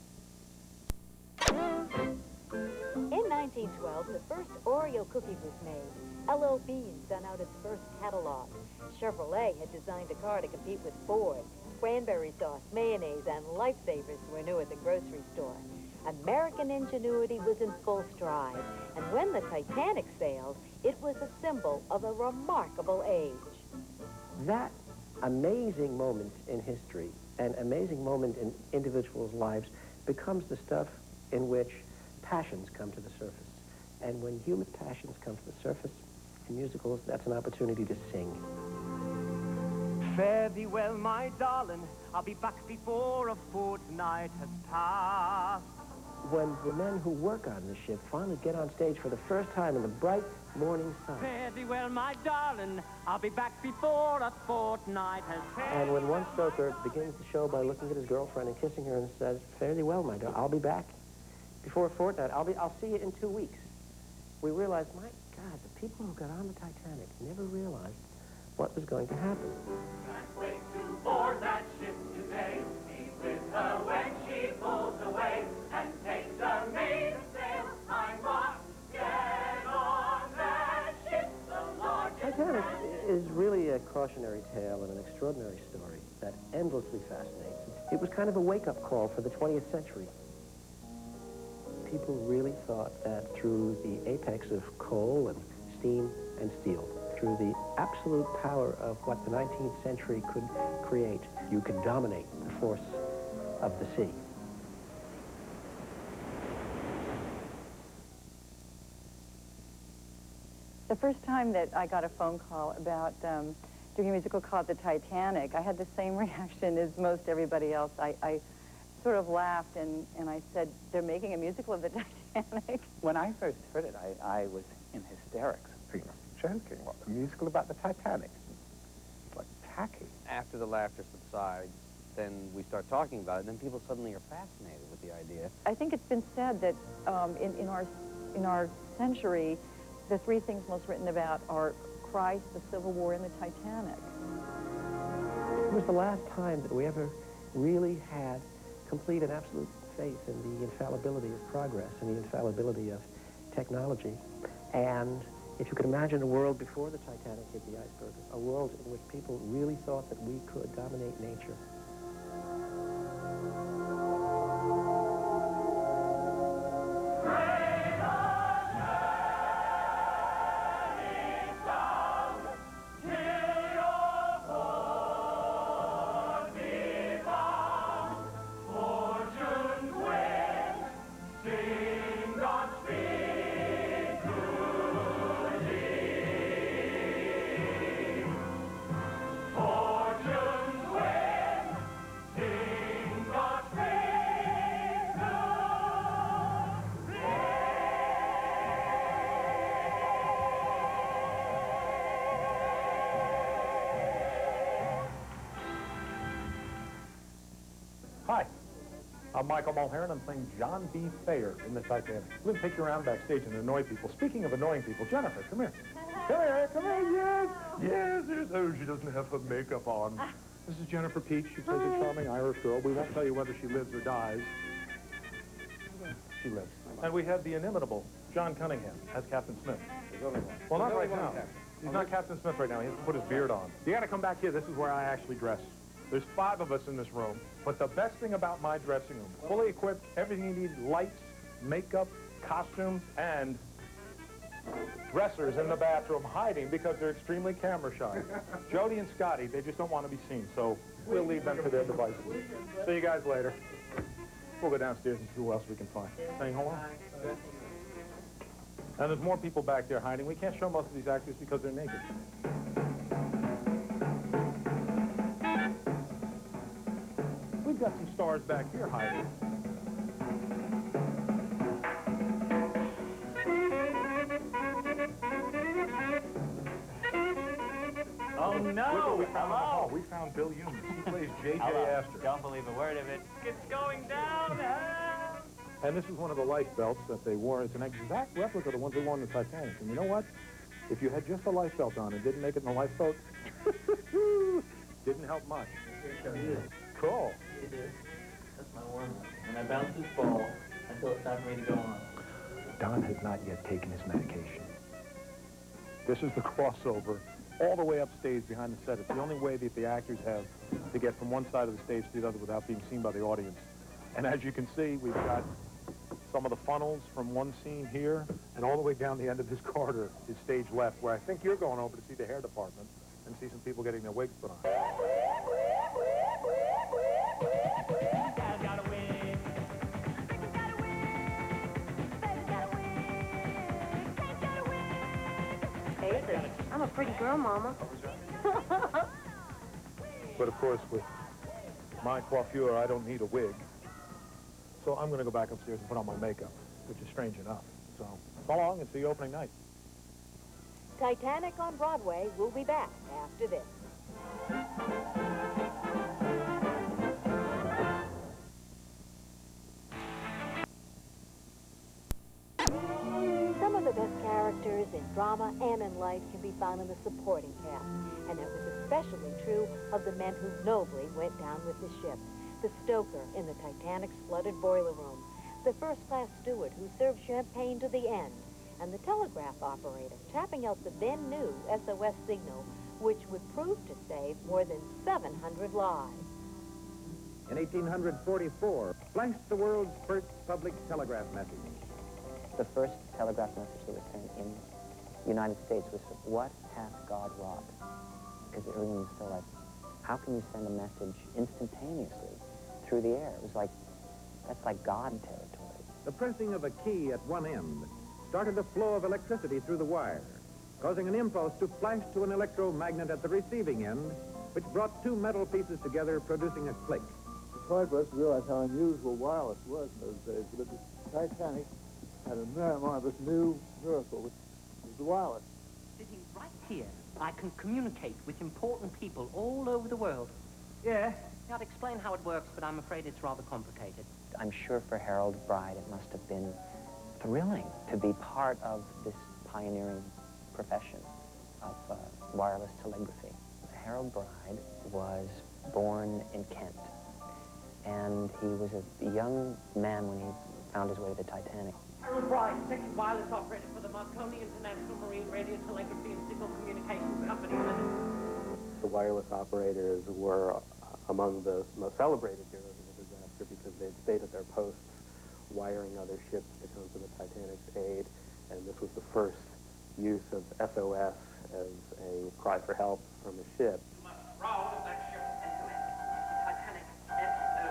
In nineteen twelve, the first Oreo cookie was made. L L Bean sent out its first catalog. Chevrolet had designed a car to compete with Ford. Cranberry sauce, mayonnaise, and lifesavers were new at the grocery store. American ingenuity was in full stride, and when the Titanic sailed, it was a symbol of a remarkable age. That amazing moment in history, an amazing moment in individuals' lives, becomes the stuff in which passions come to the surface. And when human passions come to the surface in musicals, that's an opportunity to sing. Fare thee well, my darling. I'll be back before a fortnight has passed. When the men who work on the ship finally get on stage for the first time in the bright morning sun, Fare thee well, my darling. I'll be back before a fortnight has passed. and when one stoker begins the show by looking at his girlfriend and kissing her and says, fare thee well, my darling, I'll be back before a fortnight. I'll be, I'll see you in two weeks. We realize, my God, the people who got on the Titanic never realized what was going to happen. Can't wait to board that ship today. Be with her when she pulls away and takes her maiden sail. I must get on that ship. The Lord Titanic is really a cautionary tale and an extraordinary story that endlessly fascinates. It was kind of a wake-up call for the twentieth century. People really thought that through the apex of coal and steam and steel, through the absolute power of what the nineteenth century could create, you could dominate the force of the sea. The first time that I got a phone call about um, doing a musical called The Titanic, I had the same reaction as most everybody else. I, I sort of laughed and, and I said, they're making a musical of The Titanic. When I first heard it, I, I was in hysterics. You're joking. What, a musical about the Titanic? It's like tacky. After the laughter subsides, then we start talking about it, and then people suddenly are fascinated with the idea. I think it's been said that um, in, in, our, in our century, the three things most written about are Christ, the Civil War, and the Titanic. It was the last time that we ever really had complete and absolute faith in the infallibility of progress and the infallibility of technology. And if you could imagine a world before the Titanic hit the iceberg, a world in which people really thought that we could dominate nature. Hi, I'm Michael Mulhern, and I'm playing John B. Thayer in the Titanic. We're going to take you around backstage and annoy people. Speaking of annoying people, Jennifer, come here. Come here, come here, yes, yes, yes. Oh, she doesn't have her makeup on. This is Jennifer Peach. She plays a charming Irish girl. We won't tell you whether she lives or dies. She lives. And we have the inimitable John Cunningham as Captain Smith. Well, not right now. He's not Captain Smith right now. He has to put his beard on. You got to come back here. This is where I actually dress. There's five of us in this room, but the best thing about my dressing room, fully equipped, everything you need, lights, makeup, costumes, and dressers in the bathroom hiding because they're extremely camera shy. Jody and Scotty, they just don't want to be seen, so we'll leave them to their devices. See you guys later. We'll go downstairs and see who else we can find. Saying hello? And there's more people back there hiding. We can't show most of these actors because they're naked. We've got some stars back here hiding. Oh, no! We found, Hello! we found Bill Humans. He plays J J Hello. Astor. Don't believe a word of it. It's going down. And this is one of the life belts that they wore. It's an exact replica of the ones they wore in the Titanic. And you know what? If you had just a life belt on and didn't make it in the lifeboat, didn't help much. Cool. It is. That's my warm up. When I bounce this ball, until it's time for me to go on. Don has not yet taken his medication. This is the crossover all the way upstage behind the set. It's the only way that the actors have to get from one side of the stage to the other without being seen by the audience. And as you can see, we've got some of the funnels from one scene here, and all the way down the end of this corridor is stage left, where I think you're going over to see the hair department and see some people getting their wigs put on. I'm a pretty girl, Mama. But of course, with my coiffure, I don't need a wig. So I'm going to go back upstairs and put on my makeup, which is strange enough. So, so long and see you opening night. Titanic on Broadway will be back after this. Some of the best characters in drama and in life can be found in the supporting cast, and that was especially true of the men who nobly went down with the ship. The stoker in the Titanic's flooded boiler room, the first-class steward who served champagne to the end, and the telegraph operator tapping out the then-new S O S signal, which would prove to save more than seven hundred lives. In eighteen forty-four, flashed the world's first public telegraph message. The first telegraph message that was sent in the United States was, "What hath God wrought?" Because everyone was so like, how can you send a message instantaneously through the air? It was like, that's like God territory. The pressing of a key at one end started a flow of electricity through the wire, causing an impulse to flash to an electromagnet at the receiving end, which brought two metal pieces together, producing a click. It's hard for us to realize how unusual wireless was in those days, but the Titanic had a very marvelous new miracle, which was the wireless. Sitting right here, I can communicate with important people all over the world. Yeah. I'd explain how it works, but I'm afraid it's rather complicated. I'm sure for Harold Bride it must have been thrilling to be part of this pioneering profession of uh, wireless telegraphy. Harold Bride was born in Kent, and he was a young man when he found his way to the Titanic. Harold Bride, second wireless operator for the Marconi International Marine Radio Telegraphy and Signal Communications Company Limited. The wireless operators were uh, among the most celebrated heroes of the disaster because they'd stayed at their posts wiring other ships to come to the Titanic's aid, and this was the first use of S O S as a cry for help from a ship. You must row that ship end to end. Titanic, S O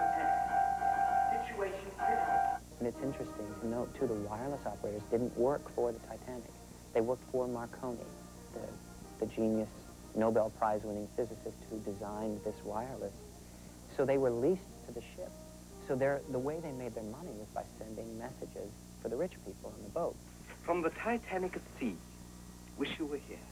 S. Situation critical. And it's interesting to note, too, the wireless operators didn't work for the Titanic. They worked for Marconi, the, the genius Nobel Prize-winning physicist who designed this wireless. So they were leased to the ship. So the way they made their money was by sending messages for the rich people on the boat. From the Titanic at sea. Wish you were here.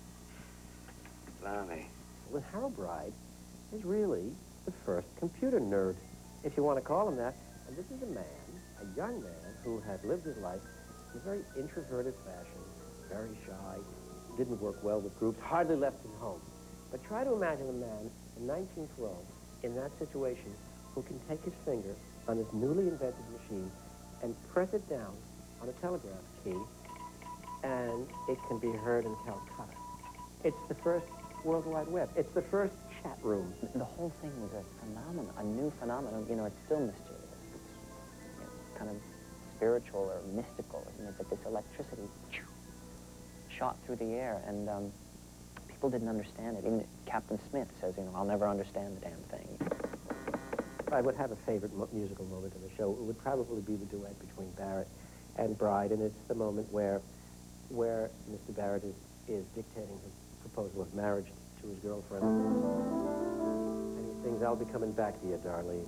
Blimey. Well, Harold Bride is really the first computer nerd. if you want to call him that. And this is a man, a young man, who had lived his life in a very introverted fashion, very shy, didn't work well with groups, hardly left his home. But try to imagine a man in nineteen twelve in that situation who can take his finger on his newly invented machine and press it down on a telegraph key, and it can be heard in Calcutta. It's the first World Wide Web. It's the first chat room. The whole thing was a phenomenon, a new phenomenon. You know, it's still mysterious. It's, you know, kind of spiritual or mystical, isn't it? But this electricity shot through the air, and um, people didn't understand it. Even Captain Smith says, you know, I'll never understand the damn thing. If I would have a favorite mo musical moment in the show, it would probably be the duet between Barrett and Bride, and it's the moment where, where Mister Barrett is, is dictating his proposal of marriage to his girlfriend. And he sings, I'll be coming back to you, darling.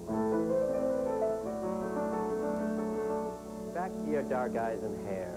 Back to your dark eyes and hair.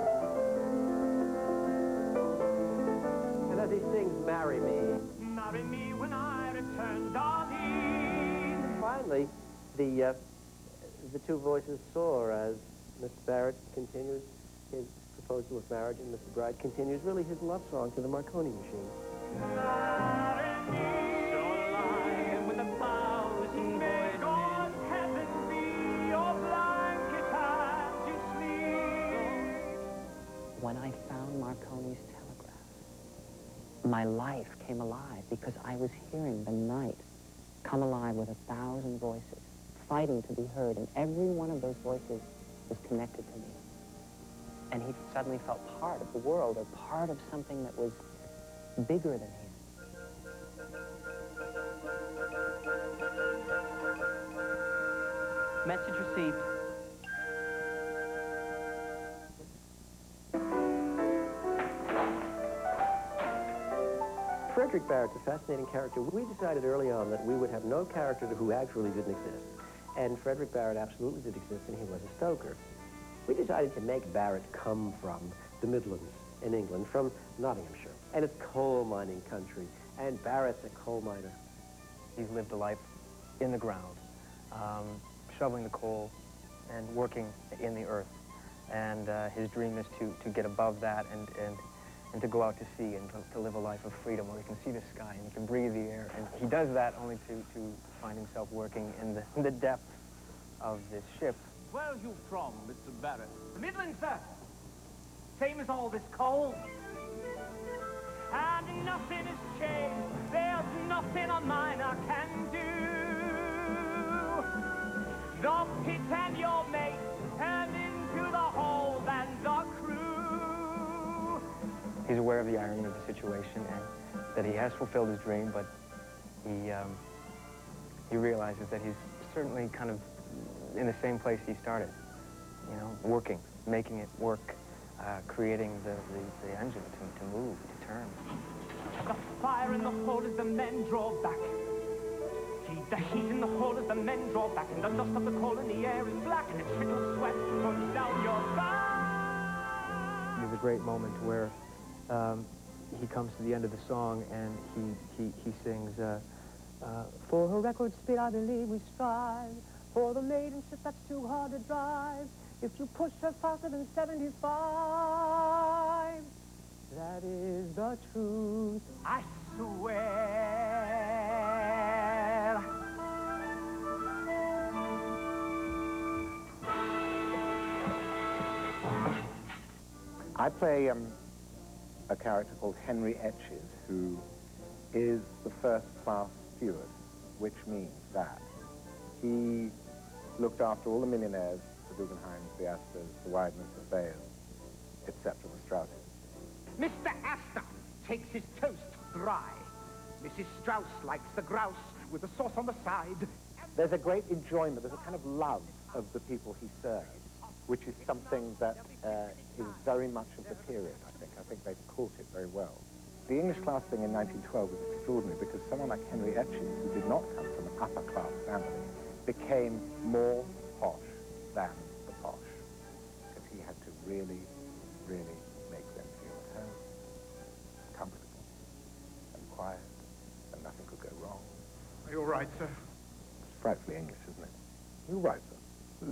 And as he sings, marry me. Marry me when I return, darling. And finally, the, uh, the two voices soar as Mister Barrett continues his proposal of marriage, and Mister Bride continues really his love song to the Marconi machine. Marry me, so alive with a thousand may God's heaven be your blanket as you sleep. When I found Marconi's telegraph, my life came alive because I was hearing the night come alive with a thousand voices, fighting to be heard, and every one of those voices was connected to me. And he suddenly felt part of the world, or part of something that was bigger than him. Message received. Frederick Barrett's a fascinating character. We decided early on that we would have no character who actually didn't exist. And Frederick Barrett absolutely did exist, and he was a stoker. We decided to make Barrett come from the Midlands in England, from Nottinghamshire. And it's coal mining country, and Barrett's a coal miner. He's lived a life in the ground, um, shoveling the coal and working in the earth. And uh, his dream is to, to get above that and, and, and to go out to sea and to, to live a life of freedom where he can see the sky and he can breathe the air. And he does that only to, to find himself working in the, in the depths of this ship. Where are you from, Mister Barrett? The Midlands, sir. Same as all this coal. And nothing has changed. There's nothing on mine I can do. The pit and your mate, and into the hold and the crew. He's aware of the irony of the situation and that he has fulfilled his dream, but he, um, he realizes that he's certainly kind of in the same place he started, you know, working, making it work, uh, creating the, the, the engine to, to move, to turn. The fire in the hold as the men draw back. Feed the heat in the hold as the men draw back. And the dust of the coal in the air is black, and a trickle sweat runs down your back. There's a great moment where um, he comes to the end of the song and he, he, he sings, uh, uh, for her record speed I believe we strive. For the maiden ship that's too hard to drive, if you push her faster than seventy-five, that is the truth, I swear. I play um, a character called Henry Etches, who is the first-class steward, which means that he looked after all the millionaires, the Guggenheims, the Astors, the Weidmans, the Bayers, et cetera, the Strausses. Mister Astor takes his toast dry. Missus Strauss likes the grouse with the sauce on the side. There's a great enjoyment, there's a kind of love of the people he serves, which is something that uh, is very much of the period, I think. I think they've caught it very well. The English class thing in nineteen twelve was extraordinary because someone like Henry Etches, who did not come from an upper-class family, became more posh than the posh, because he had to really, really make them feel at home, comfortable, and quiet, and nothing could go wrong. Are you all right, sir? It's frightfully English, isn't it? You're right, sir.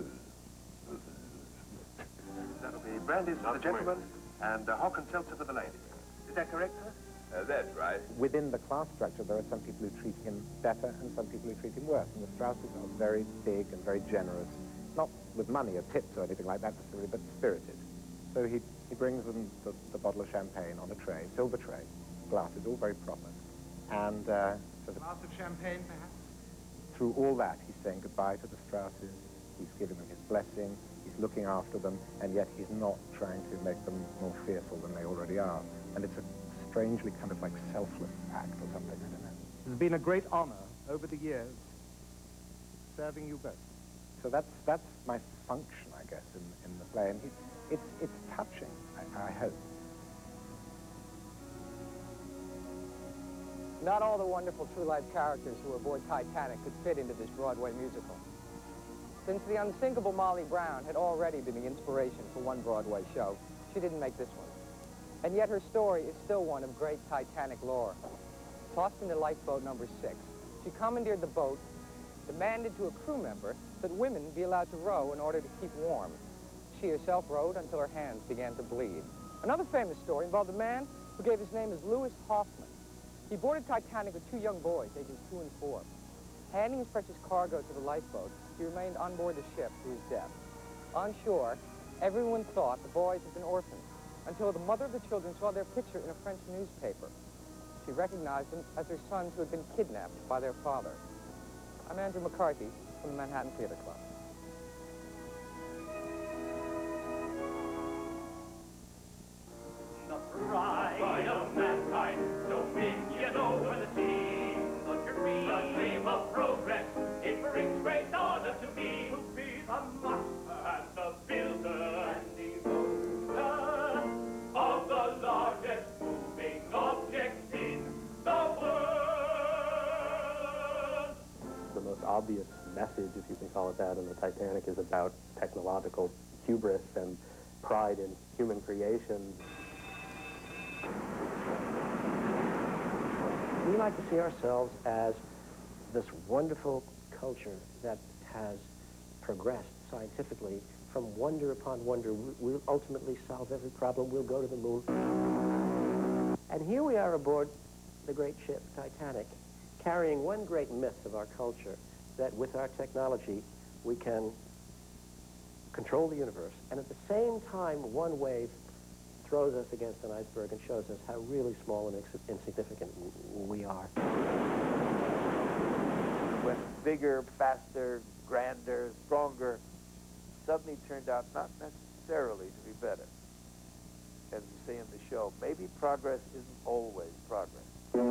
That'll be brandies for the gentlemen and uh, hock and seltzer for the ladies. Is that correct, sir? Uh, that's right. Within the class structure, there are some people who treat him better and some people who treat him worse. And the Strausses are very big and very generous, not with money or tips or anything like that necessarily, but spirited. So he, he brings them the, the bottle of champagne on a tray, silver tray, glasses, all very proper. And uh, so the, glass of champagne, perhaps? through all that, he's saying goodbye to the Strausses, he's giving them his blessing, he's looking after them, and yet he's not trying to make them more fearful than they already are. And it's a strangely kind of like selfless act or something, I don't know. It's been a great honor over the years serving you both. So that's, that's my function, I guess, in, in the play. And he, it's, it's touching, I, I hope. Not all the wonderful true-life characters who were aboard Titanic could fit into this Broadway musical. Since the unsinkable Molly Brown had already been the inspiration for one Broadway show, she didn't make this one. And yet her story is still one of great Titanic lore. Tossed into lifeboat number six, she commandeered the boat, demanded to a crew member that women be allowed to row in order to keep warm. She herself rowed until her hands began to bleed. Another famous story involved a man who gave his name as Louis Hoffman. He boarded Titanic with two young boys, ages two and four. Handing his precious cargo to the lifeboat, he remained on board the ship to his death. On shore, everyone thought the boys had been orphaned, until the mother of the children saw their picture in a French newspaper. She recognized them as her sons who had been kidnapped by their father. I'm Andrew McCarthy from the Manhattan Theater Club. The pride of mankind, dominion over the sea. The dream, the dream of progress, it brings great honor to me. To be the master and the builder and the owner of the largest moving object in the world. The most obvious message, if you can call it that, in the Titanic is about technological hubris and pride in human creation. We like to see ourselves as this wonderful culture that has progressed scientifically from wonder upon wonder. We'll ultimately solve every problem. We'll go to the moon. And here we are aboard the great ship, Titanic, carrying one great myth of our culture, that with our technology, we can control the universe. And at the same time, one wave throws us against an iceberg and shows us how really small and insignificant we are. When bigger, faster, grander, stronger suddenly turned out not necessarily to be better. As we say in the show, maybe progress isn't always progress.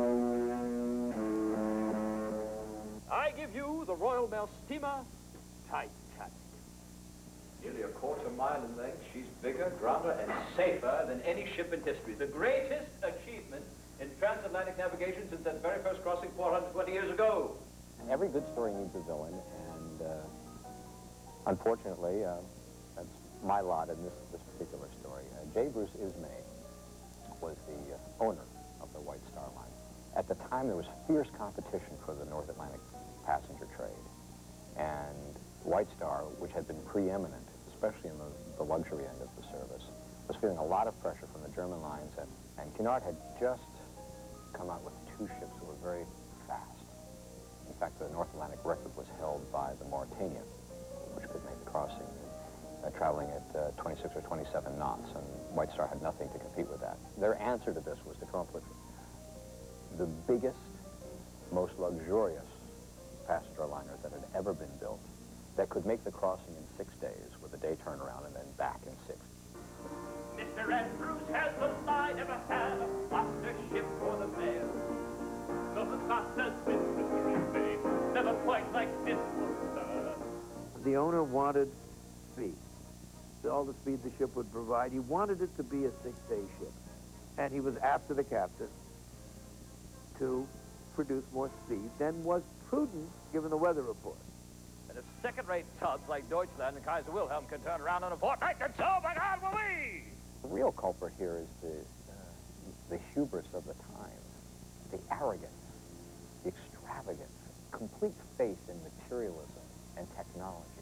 I give you the Royal Mail steamer, Titanic. Nearly a quarter mile in length, she's bigger, grander, and safer than any ship in history. The greatest achievement in transatlantic navigation since that very first crossing four hundred twenty years ago. Every good story needs a villain, and uh, unfortunately, uh, that's my lot in this, this particular story. Uh, J. Bruce Ismay was the uh, owner of the White Star Line. At the time, there was fierce competition for the North Atlantic passenger trade, and White Star, which had been preeminent, especially in the, the luxury end of the service, was feeling a lot of pressure from the German lines, and, and Cunard had just come out with two ships that were very fast. In fact, the North Atlantic record was held by the Mauritania, which could make the crossing, uh, traveling at uh, twenty-six or twenty-seven knots, and White Star had nothing to compete with that. Their answer to this was to come up with the biggest, most luxurious passenger liner that had ever been built, that could make the crossing in six days with a day turnaround and then back in six. Mister Andrews has the line ever had a faster ship for the mail. Not as fast as this, Mister Ismay, never quite like this one, sir. The owner wanted speed, all the speed the ship would provide. He wanted it to be a six-day ship, and he was after the captain to produce more speed than was prudent given the weather report. And if second-rate tugs like Deutschland and Kaiser Wilhelm can turn around in a fortnight, then so by God will we! The real culprit here is the, uh, the hubris of the times, the arrogance, the extravagance, complete faith in materialism and technology.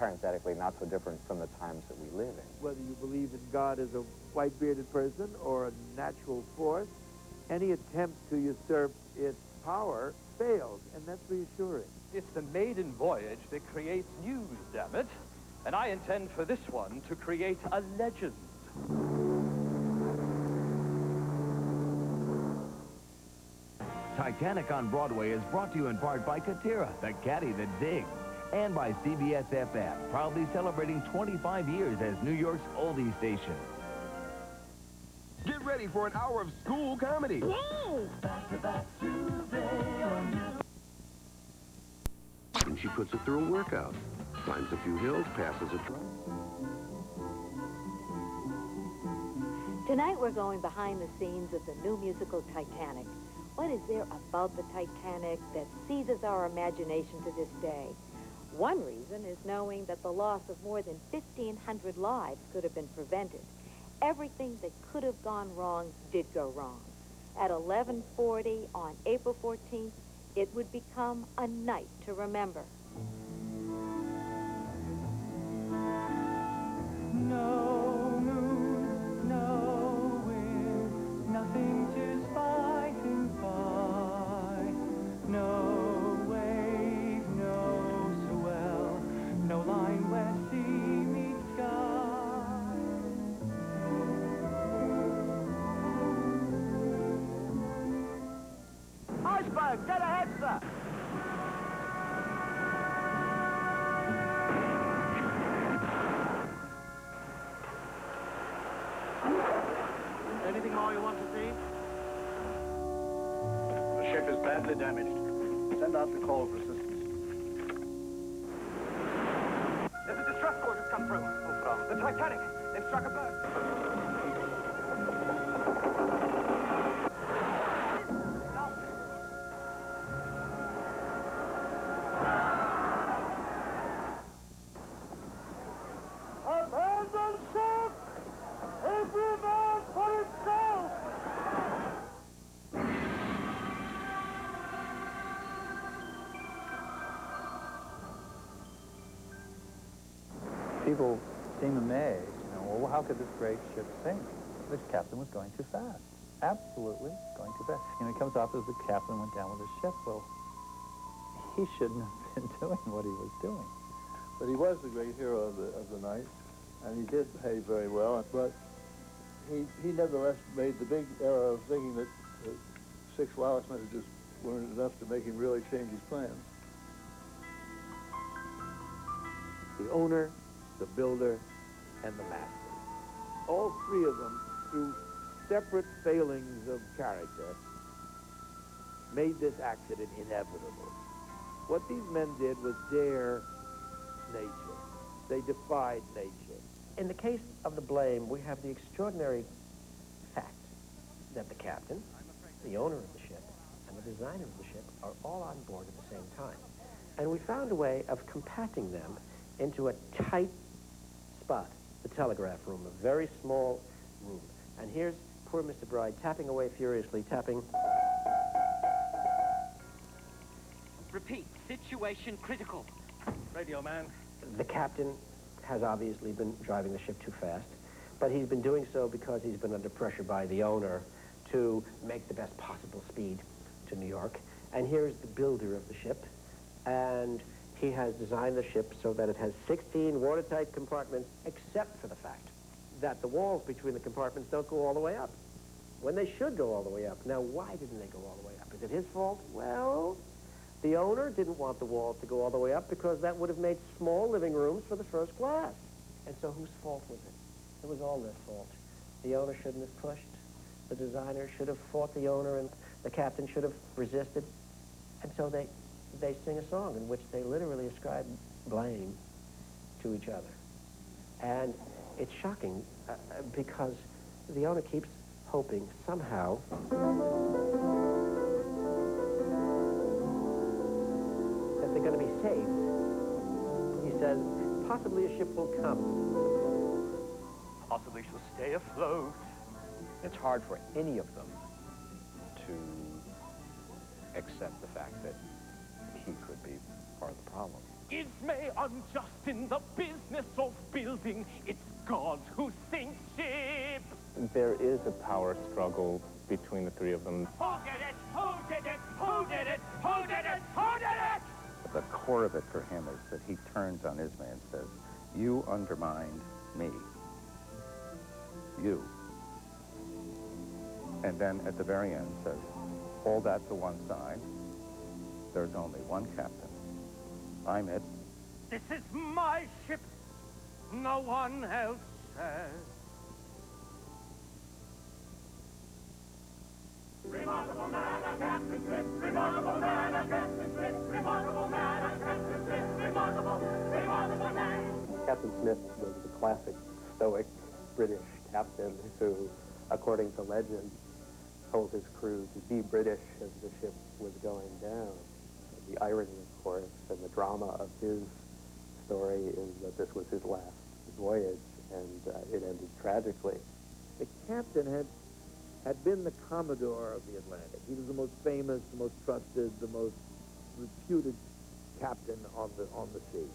parenthetically not so different from the times that we live in. Whether you believe in God as a white-bearded person or a natural force, any attempt to usurp its power fails, and that's reassuring. It's the maiden voyage that creates news, damn it. And I intend for this one to create a legend. Titanic on Broadway is brought to you in part by Katira, the caddy that digs, and by C B S F M, proudly celebrating twenty-five years as New York's oldie station. Get ready for an hour of school comedy. Whoa! And she puts it through a workout. Climbs a few hills, passes a truck. Tonight we're going behind the scenes of the new musical Titanic. What is there about the Titanic that seizes our imagination to this day? One reason is knowing that the loss of more than fifteen hundred lives could have been prevented. Everything that could have gone wrong did go wrong. At eleven forty on April fourteenth, it would become a night to remember. No moon, no wind, nothing to spy to fight. No wave, no swell, no line where sea meets sky. Iceberg, dead ahead, sir! Anything more you want to see? The ship is badly damaged. Send out the call for assistance. There's a distress call that's come through. Who from? The Titanic. They've struck a berth. Abandon ship! Every man for himself! People seem amazed. You know, well, how could this great ship sink? This captain was going too fast. Absolutely going too fast. You know, it comes off as the captain went down with his ship. Well, he shouldn't have been doing what he was doing. But he was the great hero of the, of the night, and he did behave very well. But he, he nevertheless made the big error of thinking that uh, six wireless messages weren't enough to make him really change his plans. The owner, the builder, and the master. All three of them, through separate failings of character, made this accident inevitable. What these men did was dare nature. They defied nature. In the case of the blame, we have the extraordinary fact that the captain, the owner of the ship, and the designer of the ship are all on board at the same time. And we found a way of compacting them into a tight spot, the telegraph room, a very small room. And here's poor Mister Bride tapping away furiously, tapping. Repeat, situation critical. Radio man. The captain has obviously been driving the ship too fast, but he's been doing so because he's been under pressure by the owner to make the best possible speed to New York. And here's the builder of the ship, and he has designed the ship so that it has sixteen watertight compartments, except for the fact that the walls between the compartments don't go all the way up, when they should go all the way up. Now, why didn't they go all the way up? Is it his fault? Well, the owner didn't want the walls to go all the way up because that would have made small living rooms for the first class. And so whose fault was it? It was all their fault. The owner shouldn't have pushed. The designer should have fought the owner, and the captain should have resisted. And so they, they sing a song in which they literally ascribe blame to each other. And it's shocking uh, because the owner keeps hoping somehow that they're going to be saved. He says, possibly a ship will come. Possibly she'll stay afloat. It's hard for any of them to accept the fact that he could be part of the problem. Ismay unjust in the business of building? It's God who sinks ships. There is a power struggle between the three of them. Who did it? Who did it? Who did it? Who did it? Who did it? The core of it for him is that he turns on Ismay and says, you undermined me. You. And then at the very end says, all that to one side. There's only one captain. I'm it. This is my ship. No one else shares. Remarkable man, a Captain Smith. Remarkable man, a Captain Smith. Remarkable man, a Captain Smith. Remarkable, remarkable man. Captain Smith was the classic stoic British captain who, according to legend, told his crew to be British as the ship was going down. The irony, of course, and the drama of his story is that this was his last voyage, and uh, it ended tragically. The captain had had been the Commodore of the Atlantic. He was the most famous, the most trusted, the most reputed captain on the on the sea.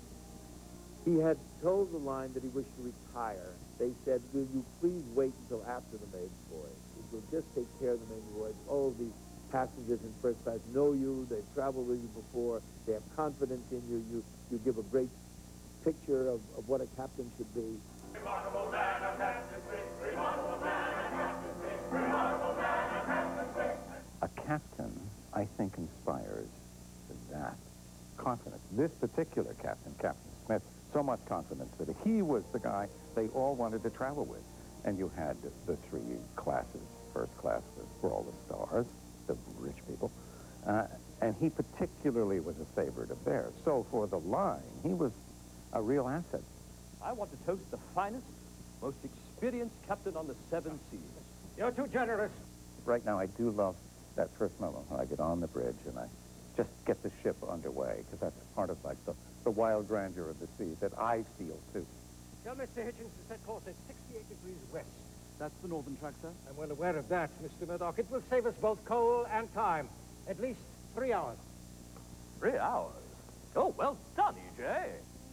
He had told the line that he wished to retire. They said, will you please wait until after the maiden voyage? We'll just take care of the maiden voyage. All of these passengers in first class know you. They've traveled with you before. They have confidence in you. You, you give a great picture of, of what a captain should be. Remarkable man, a Captain Smith. Remarkable man, a Captain Smith. Remarkable man, a Captain Smith. A captain, I think, inspires that confidence. This particular captain, Captain Smith, so much confidence that he was the guy they all wanted to travel with. And you had the three classes. First class were all the stars, the rich people. Uh, and he particularly was a favorite of theirs. So for the line, he was a real asset. I want to toast the finest, most experienced captain on the seven seas. You're too generous. Right now, I do love that first moment when I get on the bridge and I just get the ship underway, because that's part of like the, the wild grandeur of the sea that I feel too. Tell Mister Hitchens to set course at sixty-eight degrees west. That's the northern track, sir? I'm well aware of that, Mister Murdoch. It will save us both coal and time. At least three hours. Three hours? Oh, well done, E J.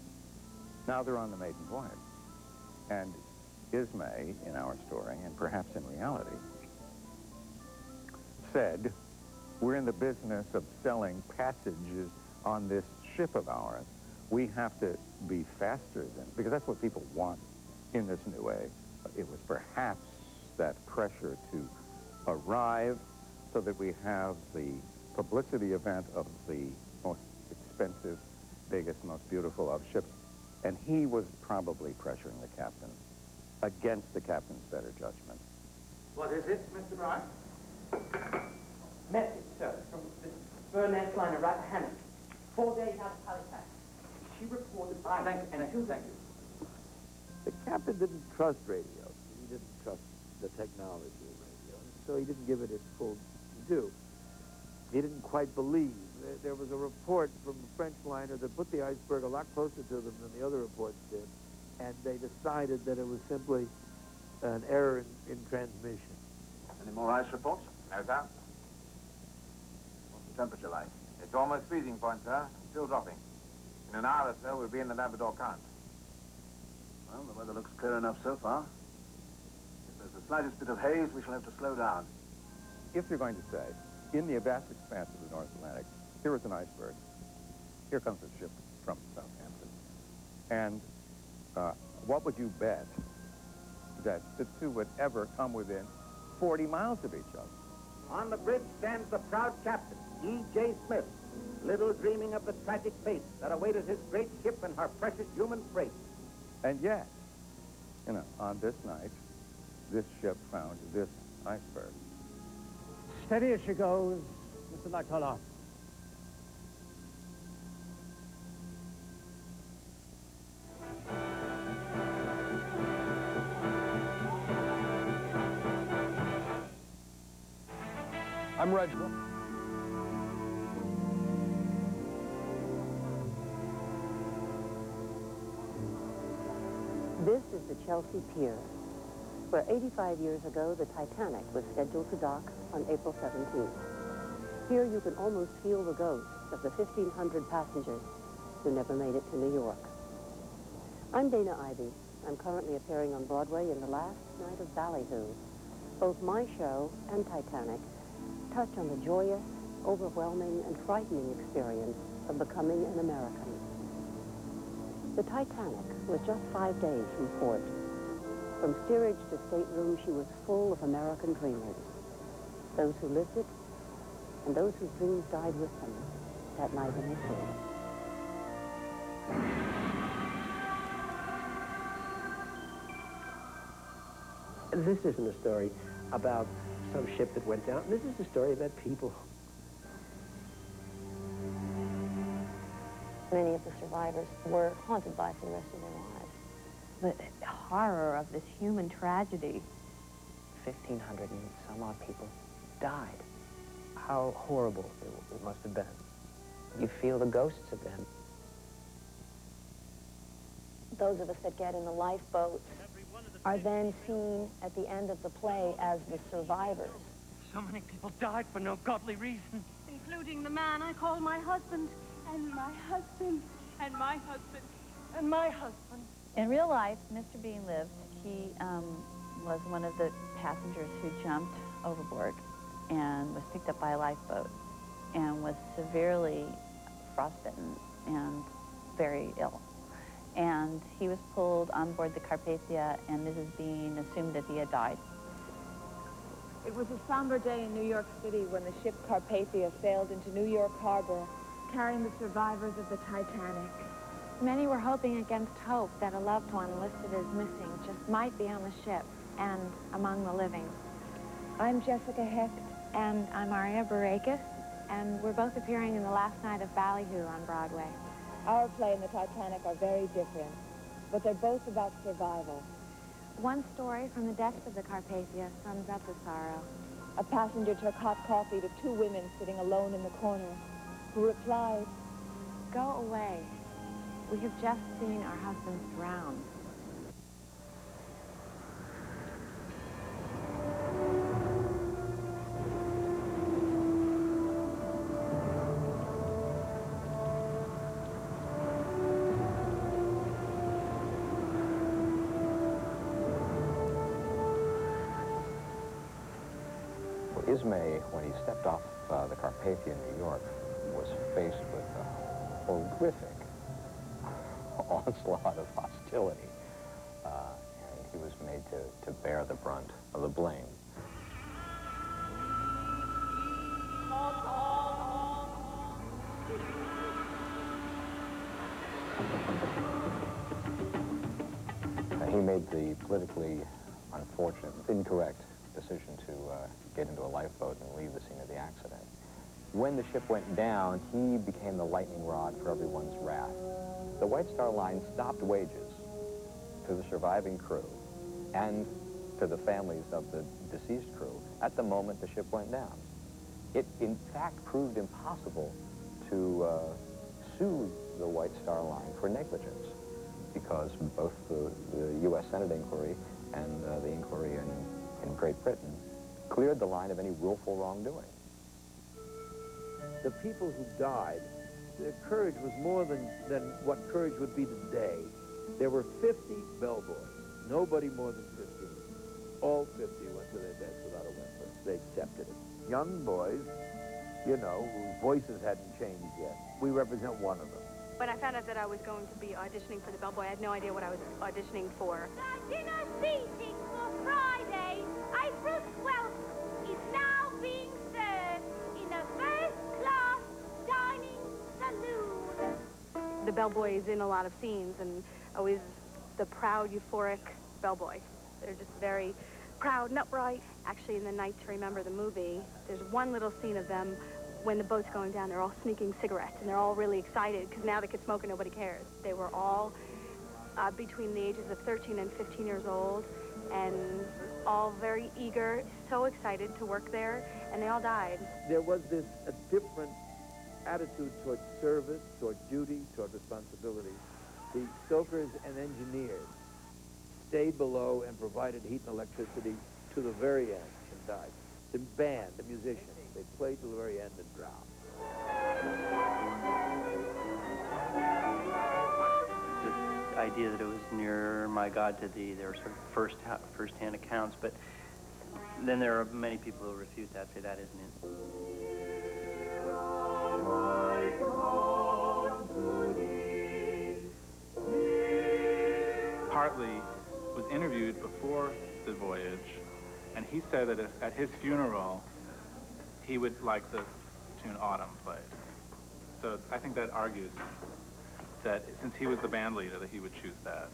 Now they're on the maiden voyage. And Ismay, in our story, and perhaps in reality, said, we're in the business of selling passages on this ship of ours. We have to be faster than, because that's what people want in this new age. It was perhaps that pressure to arrive so that we have the publicity event of the most expensive, biggest, most beautiful of ships. And he was probably pressuring the captain against the captain's better judgment. What is it, Mister Brown? Message, sir, from the Burnett liner, right Hammock. Four days out of Halifax. She reported by... Thank you, thank you, thank you. The captain didn't trust radio. He didn't trust the technology of radio, so he didn't give it its full due. He didn't quite believe. There was a report from a French liner that put the iceberg a lot closer to them than the other reports did, and they decided that it was simply an error in, in transmission. Any more ice reports? No, sir. What's the temperature like? It's almost freezing point, sir. Still dropping. In an hour or so, we'll be in the Labrador Current. Well, the weather looks clear enough so far. If there's the slightest bit of haze, we shall have to slow down. If you're going to say, in the vast expanse of the North Atlantic, here is an iceberg. Here comes a ship from Southampton. And uh, what would you bet that the two would ever come within forty miles of each other? On the bridge stands the proud captain, E J Smith, little dreaming of the tragic fate that awaited his great ship and her precious human freight. And yet, you know, on this night, this ship found this iceberg. Steady as she goes, Mister Lightoller. I'm Reginald. This is the Chelsea Pier, where eighty-five years ago the Titanic was scheduled to dock on April seventeenth. Here you can almost feel the ghosts of the fifteen hundred passengers who never made it to New York. I'm Dana Ivey. I'm currently appearing on Broadway in The Last Night of Ballyhoo. Both my show and Titanic touch on the joyous, overwhelming, and frightening experience of becoming an American. The Titanic was just five days from port. From steerage to stateroom, she was full of American dreamers. Those who lived it, and those whose dreams died with them that night in the sea. This isn't a story about some ship that went down. This is a story about people. Many of the survivors were haunted by it for the rest of their lives. The horror of this human tragedy. fifteen hundred and some odd people died. How horrible it, it must have been. You feel the ghosts of them. Those of us that get in the lifeboats are then seen at the end of the play as the survivors. So many people died for no godly reason. Including the man I call my husband, and my husband, and my husband, and my husband. In real life, Mister Bean lived. He um, was one of the passengers who jumped overboard and was picked up by a lifeboat and was severely frostbitten and very ill. And he was pulled on board the Carpathia, and Missus Bean assumed that he had died. It was a somber day in New York City when the ship Carpathia sailed into New York Harbor, carrying the survivors of the Titanic. Many were hoping against hope that a loved one listed as missing just might be on the ship and among the living. I'm Jessica Hecht. And I'm Aria Barakis, and we're both appearing in The Last Night of Ballyhoo on Broadway. Our play and the Titanic are very different, but they're both about survival. One story from the depths of the Carpathia sums up the sorrow. A passenger took hot coffee to two women sitting alone in the corner, who replied, "Go away. We have just seen our husbands drown." Ismay, when he stepped off uh, the Carpathia in New York, was faced with a horrific onslaught of hostility. Uh, and he was made to, to bear the brunt of the blame. Uh, he made the politically unfortunate, incorrect decision to uh, get into a lifeboat and leave the scene of the accident. When the ship went down, he became the lightning rod for everyone's wrath. The White Star Line stopped wages to the surviving crew and to the families of the deceased crew at the moment the ship went down. It, in fact, proved impossible to uh, sue the White Star Line for negligence because both the, the U S Senate inquiry and uh, the inquiry in in Great Britain, cleared the line of any willful wrongdoing. The people who died, their courage was more than, than what courage would be today. There were fifty bellboys, nobody more than fifteen. All fifty went to their deaths without a whimper. They accepted it. Young boys, you know, whose voices hadn't changed yet. We represent one of them. When I found out that I was going to be auditioning for the bellboy, I had no idea what I was auditioning for. The dinner seating for Friday, April twelfth, is now being served in a first-class dining saloon. The bellboy is in a lot of scenes and always the proud, euphoric bellboy. They're just very proud and upright. Actually, in the Night to Remember the movie, there's one little scene of them when the boat's going down. They're all sneaking cigarettes, and they're all really excited because now they can smoke and nobody cares. They were all uh, between the ages of thirteen and fifteen years old, and all very eager, so excited to work there, and they all died. There was this a different attitude toward service, toward duty, toward responsibility. The stokers and engineers stayed below and provided heat and electricity to the very end and died. The band, the musicians, they played till the very end and drowned. idea that it was near my God to thee. There were sort of first first-hand accounts, but then there are many people who refute that, say that isn't it. Hartley was interviewed before the voyage, and he said that at his funeral, he would like the tune Autumn played. So I think that argues that since he was the band leader, that he would choose that.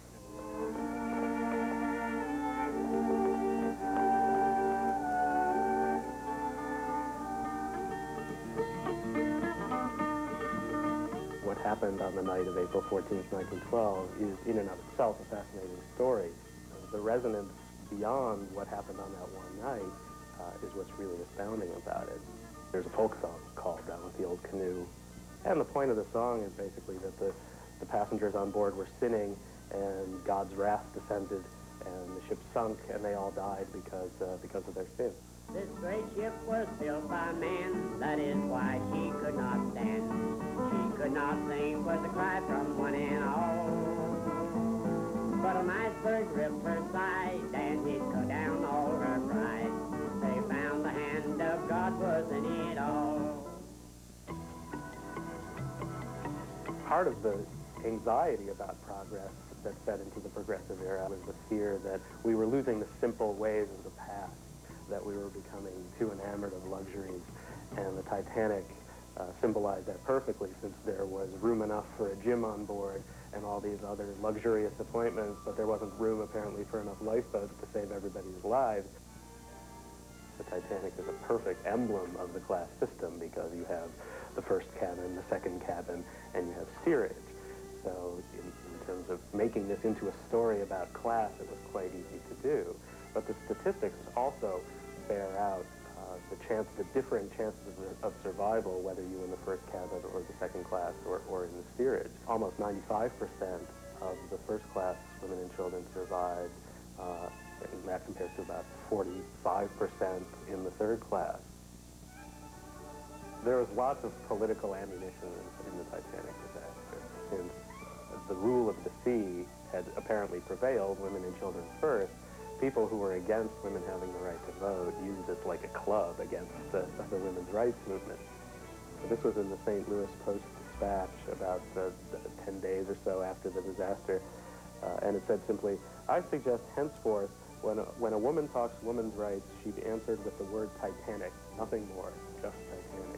What happened on the night of April fourteenth, nineteen twelve is in and of itself a fascinating story. The resonance beyond what happened on that one night uh, is what's really astounding about it. There's a folk song called Down with the Old Canoe, and the point of the song is basically that the, the passengers on board were sinning, and God's wrath descended, and the ship sunk, and they all died because, uh, because of their sin. This great ship was built by man, that is why she could not stand. She could not sing, was a cry from one and all. But an iceberg ripped her side, and it cut down all her pride. They found the hand of God was in it all. Part of the anxiety about progress that fed into the progressive era was the fear that we were losing the simple ways of the past, that we were becoming too enamored of luxuries, and the Titanic uh, symbolized that perfectly, since there was room enough for a gym on board and all these other luxurious appointments, but there wasn't room apparently for enough lifeboats to save everybody's lives. The Titanic is a perfect emblem of the class system because you have the first cabin, the second cabin, and you have steerage. So in, in terms of making this into a story about class, it was quite easy to do. But the statistics also bear out uh, the chance, the differing chances of, of survival, whether you were in the first cabin or the second class or, or in the steerage. Almost ninety-five percent of the first class women and children survived, uh, and that compares to about forty-five percent in the third class. There was lots of political ammunition in, in the Titanic disaster, since the rule of the sea had apparently prevailed, women and children first. People who were against women having the right to vote used it like a club against the, the women's rights movement. So this was in the Saint Louis Post-Dispatch about uh, ten days or so after the disaster, uh, and it said simply, "I suggest henceforth, when a, when a woman talks women's rights, she be answered with the word Titanic, nothing more, just Titanic."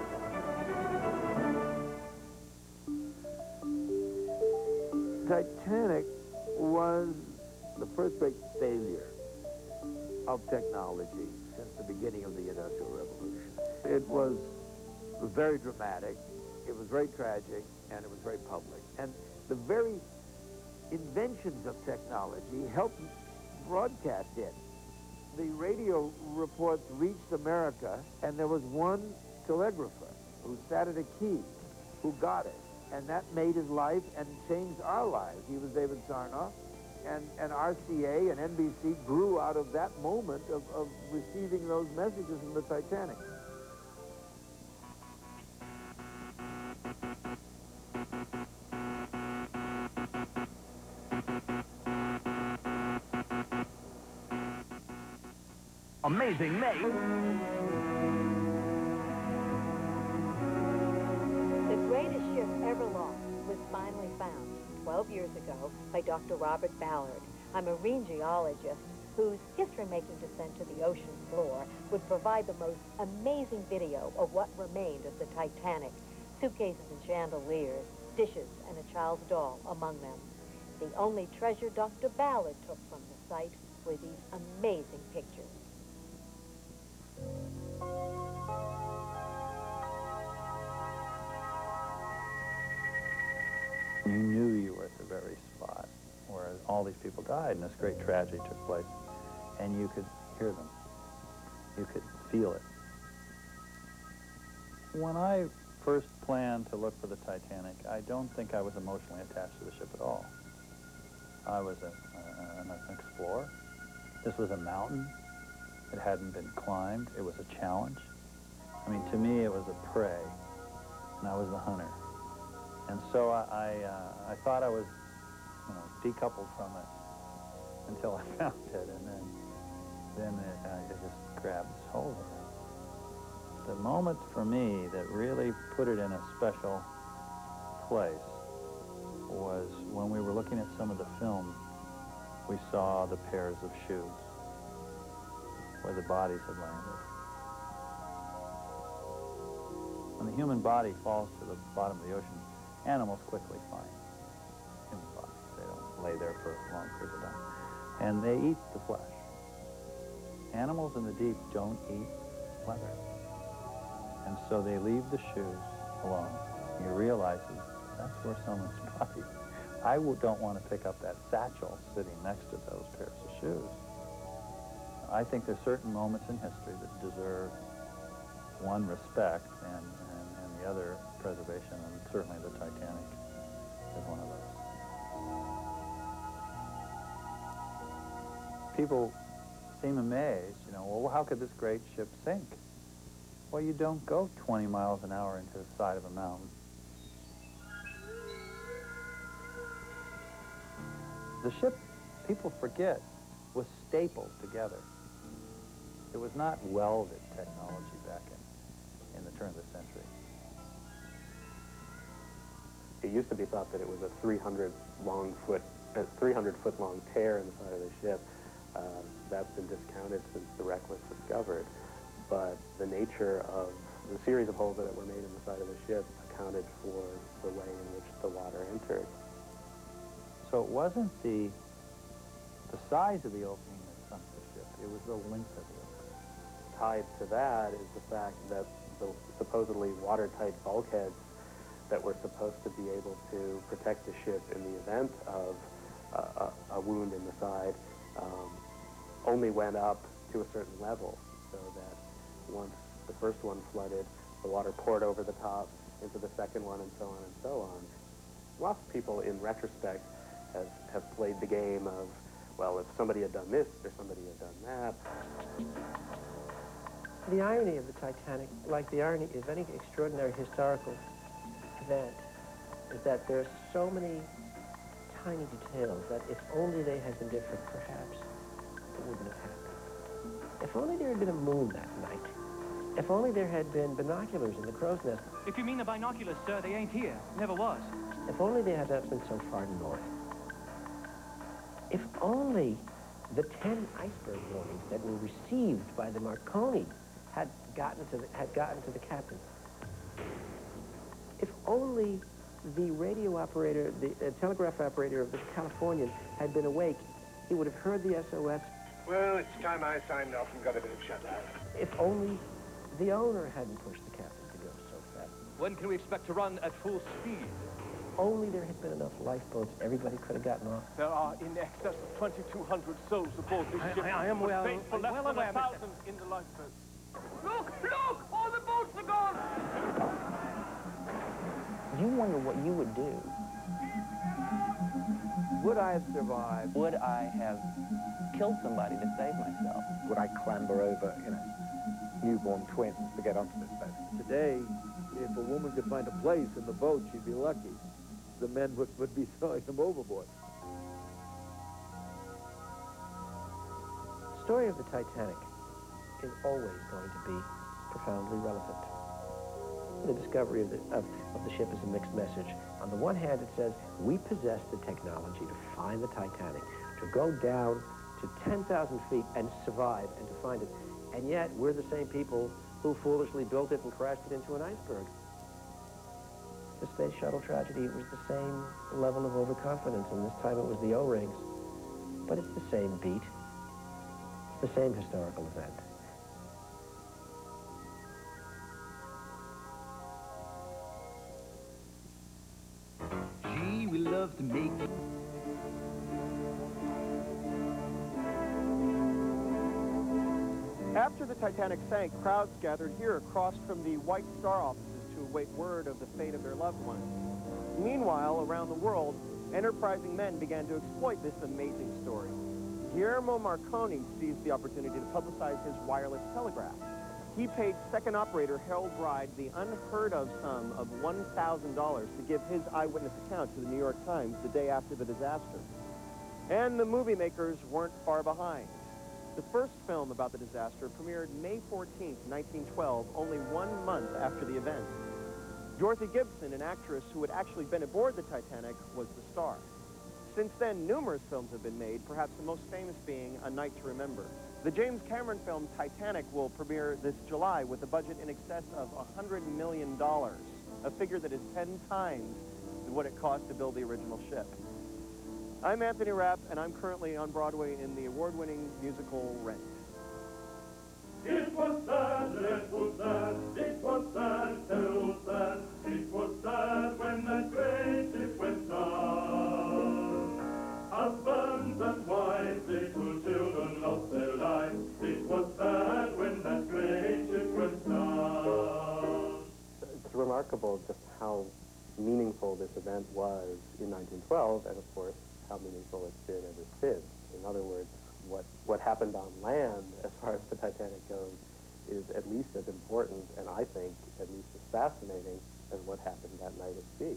Titanic was the first great failure of technology since the beginning of the Industrial Revolution. It was very dramatic, it was very tragic, and it was very public. And the very inventions of technology helped broadcast it. The radio reports reached America, and there was one telegrapher who sat at a key, who got it. And that made his life and changed our lives. He was David Sarnoff, and, and R C A and N B C grew out of that moment of, of receiving those messages from the Titanic. Amazing May. The greatest ship ever lost was finally found twelve years ago by Doctor Robert Ballard, a marine geologist whose history-making descent to the ocean floor would provide the most amazing video of what remained of the Titanic, suitcases and chandeliers, dishes, and a child's doll among them. The only treasure Doctor Ballard took from the site were these amazing pictures. You knew you were at the very spot where all these people died and this great tragedy took place, and you could hear them. You could feel it. When I first planned to look for the Titanic, I don't think I was emotionally attached to the ship at all. I was a, a, an explorer. This was a mountain. It hadn't been climbed. It was a challenge. I mean, to me, it was a prey, and I was the hunter. And so I, I, uh, I thought I was you know, decoupled from it until I found it, and then then it, uh, it just grabs hold of it. The moment for me that really put it in a special place was when we were looking at some of the film. We saw the pairs of shoes where the bodies had landed. When the human body falls to the bottom of the ocean, animals quickly find human bodies. They don't lay there for long periods of time. And they eat the flesh. Animals in the deep don't eat leather. And so they leave the shoes alone. You realize that's where someone's body. I don't want to pick up that satchel sitting next to those pairs of shoes. I think there's certain moments in history that deserve, one, respect, and, and, and the other, preservation, and certainly the Titanic is one of those. People seem amazed, you know, well, how could this great ship sink? Well, you don't go twenty miles an hour into the side of a mountain. The ship, people forget, was stapled together. It was not welded technology back in, in the turn of the century. It used to be thought that it was a three hundred long foot, a three hundred foot long tear in the side of the ship. Uh, that's been discounted since the wreck was discovered. But the nature of the series of holes that were made in the side of the ship accounted for the way in which the water entered. So it wasn't the, the size of the opening that sunk the ship, it was the length of the opening. Tied to that is the fact that the supposedly watertight bulkheads that were supposed to be able to protect the ship in the event of uh, a, a wound in the side um, only went up to a certain level, so that once the first one flooded, the water poured over the top into the second one, and so on and so on. Lots of people, in retrospect, have, have played the game of, well, if somebody had done this, or somebody had done that. The irony of the Titanic, like the irony of any extraordinary historical event, is that there are so many tiny details that if only they had been different, perhaps it wouldn't have happened. If only there had been a moon that night. If only there had been binoculars in the crow's nest. If you mean the binoculars, sir, they ain't here. Never was. If only they had not been so far north. If only the ten iceberg warnings that were received by the Marconi had gotten to the, had gotten to the captain. If only the radio operator, the uh, telegraph operator of the Californian had been awake, he would have heard the S O S. Well, it's time I signed off and got a bit of shutdown. If only the owner hadn't pushed the captain to go so fast. When can we expect to run at full speed? Only there had been enough lifeboats, everybody could have gotten off. There are in excess of twenty-two hundred souls aboard this I- ship. I- I am Would well- faint for less well than aware, a Mister thousand in the lifeboats. Look! Look! All the boats are gone! You wonder what you would do. Would I have survived? Would I have killed somebody to save myself? Would I clamber over, you know, newborn twins to get onto this boat? Today, if a woman could find a place in the boat, she'd be lucky. The men would, would be throwing them overboard. The story of the Titanic is always going to be profoundly relevant. The discovery of the, of, of the ship is a mixed message. On the one hand, it says, we possess the technology to find the Titanic, to go down to ten thousand feet and survive and to find it. And yet, we're the same people who foolishly built it and crashed it into an iceberg. The space shuttle tragedy was the same level of overconfidence, and this time it was the O-rings. But it's the same beat. It's the same historical event. She will love to make it. After the Titanic sank, crowds gathered here across from the White Star offices to await word of the fate of their loved ones. Meanwhile, around the world, enterprising men began to exploit this amazing story. Guillermo Marconi seized the opportunity to publicize his wireless telegraph. He paid second operator Harold Bride the unheard-of sum of one thousand dollars to give his eyewitness account to the New York Times the day after the disaster. And the movie makers weren't far behind. The first film about the disaster premiered May fourteenth, nineteen twelve, only one month after the event. Dorothy Gibson, an actress who had actually been aboard the Titanic, was the star. Since then, numerous films have been made, perhaps the most famous being A Night to Remember. The James Cameron film Titanic will premiere this July with a budget in excess of one hundred million dollars, a figure that is ten times what it cost to build the original ship. I'm Anthony Rapp, and I'm currently on Broadway in the award-winning musical Rent. It was sad, it was sad, it was sad, so sad, it was sad when that great ship went down. Husbands and wives, little children lost their lives. It was sad when that great ship went down. It's remarkable just how meaningful this event was in nineteen twelve, and of course, how meaningful it's been ever since. In other words, what, what happened on land, as far as the Titanic goes, is at least as important, and I think at least as fascinating as what happened that night at sea.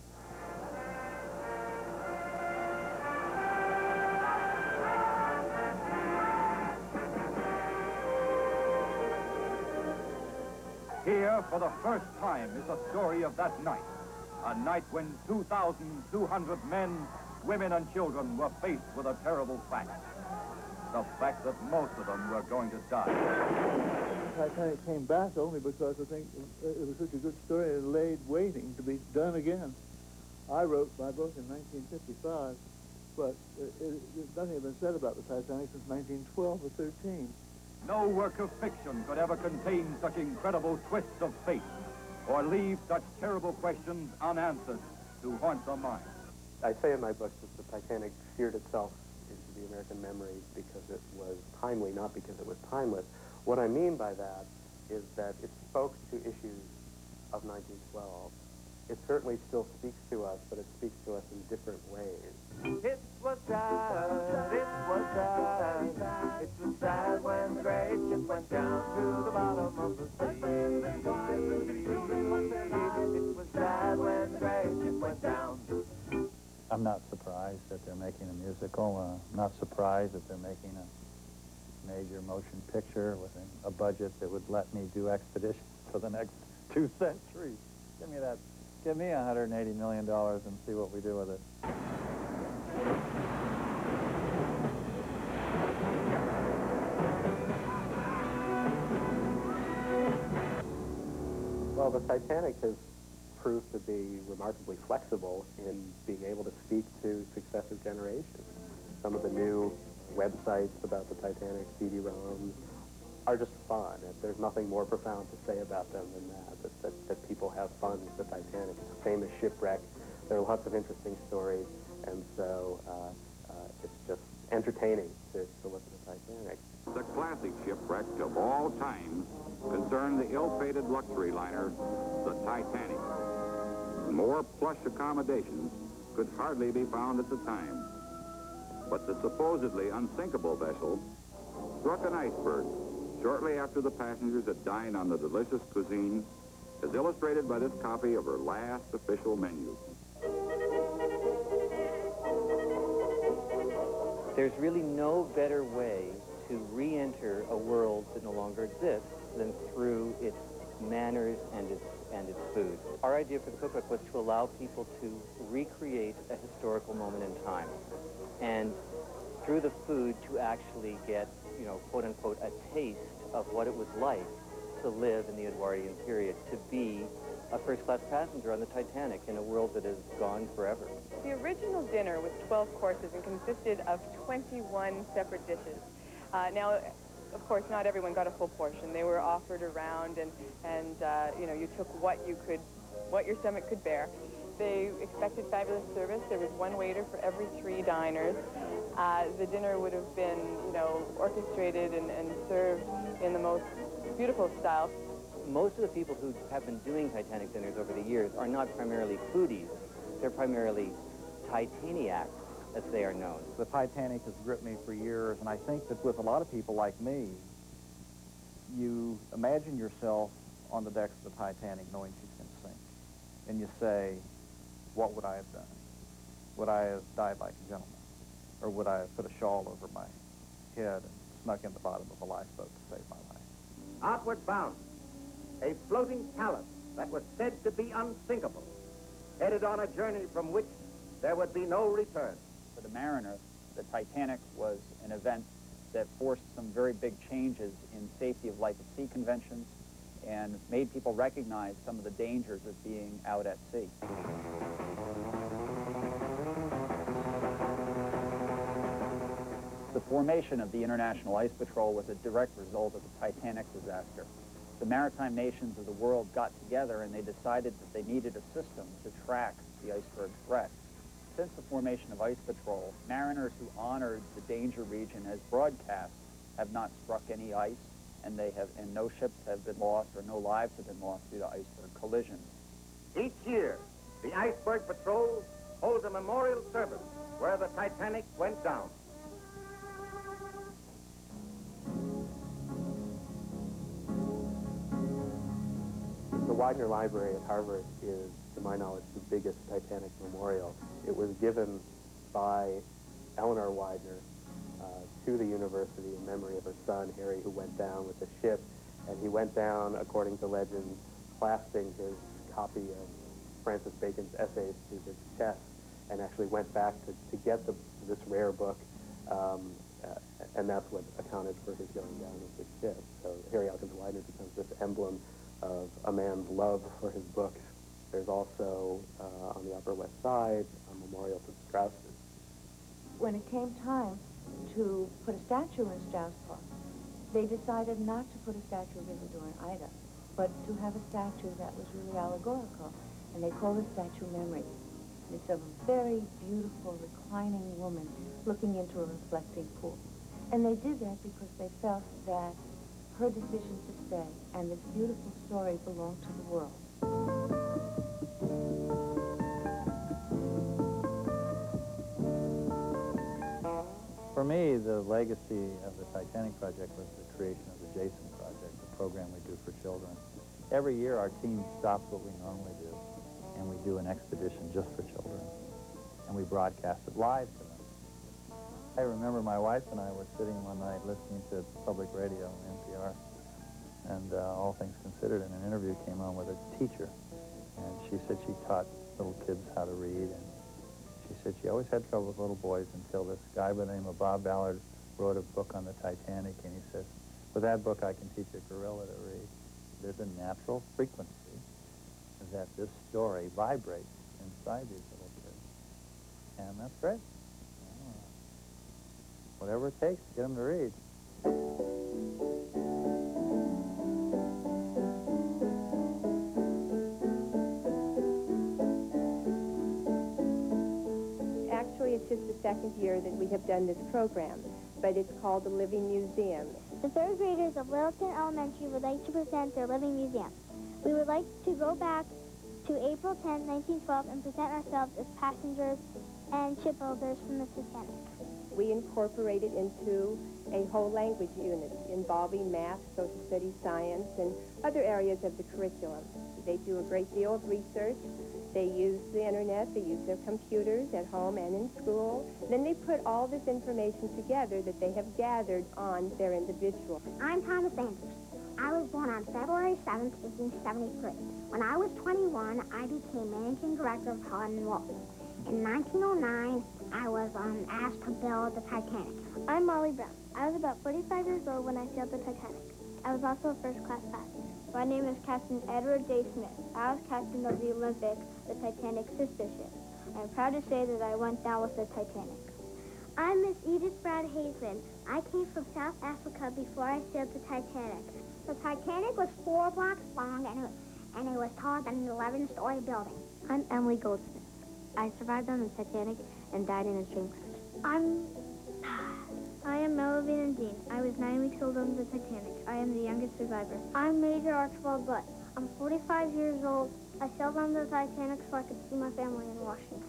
Here, for the first time, is the story of that night. A night when two thousand two hundred men, women, and children were faced with a terrible fact. The fact that most of them were going to die. The Titanic came back only because I think it was such a good story and laid waiting to be done again. I wrote my book in nineteen fifty-five, but it, it, nothing had been said about the Titanic since nineteen twelve or thirteen. No work of fiction could ever contain such incredible twists of fate or leave such terrible questions unanswered to haunt the mind. I say in my book that the Titanic seared itself into the American memory because it was timely, not because it was timeless. What I mean by that is that it spoke to issues of nineteen twelve. It certainly still speaks to us, but it speaks to us in different ways. It was sad, it was sad, it was sad when the great ship went down to the bottom of the sea. It was sad when the great ship went down. I'm not surprised that they're making a musical. Uh, I'm not surprised that they're making a major motion picture with a, a budget that would let me do expeditions for the next two centuries. Give me that. Give me one hundred eighty million dollars and see what we do with it. Well, the Titanic has proved to be remarkably flexible in being able to speak to successive generations. Some of the new websites about the Titanic, C D ROMs, are just fun. There's nothing more profound to say about them than that, that, that, that people have fun with the Titanic. It's a famous shipwreck. There are lots of interesting stories, and so uh, uh, it's just entertaining to, to look at the Titanic. The classic shipwreck of all times concerned the ill-fated luxury liner, the Titanic. More plush accommodations could hardly be found at the time. But the supposedly unsinkable vessel struck an iceberg shortly after the passengers had dined on the delicious cuisine, as illustrated by this copy of her last official menu. There's really no better way to re-enter a world that no longer exists than through its manners and its and its food. Our idea for the cookbook was to allow people to recreate a historical moment in time, and through the food to actually get, you know, quote unquote, a taste of what it was like to live in the Edwardian period, to be a first-class passenger on the Titanic in a world that is gone forever. The original dinner was twelve courses and consisted of twenty-one separate dishes. Uh, now, of course, not everyone got a full portion. They were offered around, and and uh, you know, you took what you could, what your stomach could bear. They expected fabulous service. There was one waiter for every three diners. Uh, the dinner would have been, you know, orchestrated and, and served in the most beautiful style. Most of the people who have been doing Titanic dinners over the years are not primarily foodies. They're primarily Titaniacs, as they are known. The Titanic has gripped me for years, and I think that with a lot of people like me, you imagine yourself on the decks of the Titanic knowing she's going to sink, and you say, what would I have done? Would I have died like a gentleman? Or would I have put a shawl over my head and snuck in the bottom of a lifeboat to save my life? Outward bound, a floating palace that was said to be unsinkable, headed on a journey from which there would be no return. For the mariner, the Titanic was an event that forced some very big changes in safety of life at sea conventions and made people recognize some of the dangers of being out at sea. The formation of the International Ice Patrol was a direct result of the Titanic disaster. The maritime nations of the world got together and they decided that they needed a system to track the iceberg threat. Since the formation of Ice Patrol, mariners who honored the danger region as broadcast have not struck any ice, and they have, and no ships have been lost or no lives have been lost due to iceberg collisions. Each year, the Iceberg Patrol holds a memorial service where the Titanic went down. The Widener Library at Harvard is, to my knowledge, the biggest Titanic memorial. It was given by Eleanor Widener uh, to the university in memory of her son, Harry, who went down with the ship. And he went down, according to legend, clasping his copy of Francis Bacon's essays to his chest, and actually went back to, to get the, this rare book, um, uh, and that's what accounted for his going down with the ship. So Harry Elkins Widener becomes this emblem of a man's love for his books. There's also, uh, on the Upper West Side, a memorial to the Strausses. When it came time to put a statue in Strauss Park, they decided not to put a statue of Isidore and Ida, but to have a statue that was really allegorical, and they call the statue Memories. It's a very beautiful, reclining woman looking into a reflecting pool. And they did that because they felt that her decision to stay and this beautiful story belonged to the world. For me, the legacy of the Titanic project was the creation of the Jason Project, the program we do for children. Every year, our team stops what we normally do, and we do an expedition just for children, and we broadcast it live to them. I remember my wife and I were sitting one night listening to public radio, N P R, and uh, All Things Considered, and an interview came on with a teacher, and she said she taught little kids how to read, and she said she always had trouble with little boys until this guy by the name of Bob Ballard wrote a book on the Titanic, and he says, with that book I can teach a gorilla to read. There's a natural frequency that this story vibrates inside these little kids, and that's great. Whatever it takes to get them to read. Actually, it's just the second year that we have done this program, but it's called the Living Museum. The third graders of Littleton Elementary would like to present their Living Museum. We would like to go back to April tenth, nineteen twelve, and present ourselves as passengers and shipbuilders from the Titanic. We incorporated into a whole language unit involving math, social studies, science, and other areas of the curriculum. They do a great deal of research. They use the internet. They use their computers at home and in school. Then they put all this information together that they have gathered on their individual. I'm Thomas Andrews. I was born on February seventh, eighteen seventy-three. When I was twenty-one, I became managing director of Houghton Walton. In nineteen oh nine, I was um, asked to build the Titanic. I'm Molly Brown. I was about forty-five years old when I sailed the Titanic. I was also a first-class passenger. My name is Captain Edward J. Smith. I was captain of the Olympic, the Titanic's sister ship. I am proud to say that I went down with the Titanic. I'm Miss Edith Brad Hazen. I came from South Africa before I sailed the Titanic. The Titanic was four blocks long, and it, and it was taller than an eleven-story building. I'm Emily Goldsmith. I survived on the Titanic and died in a train crash. I'm... I am Melvin Dean. I was nine weeks old on the Titanic. I am the youngest survivor. I'm Major Archibald Butt. I'm forty-five years old. I sailed on the Titanic so I could see my family in Washington.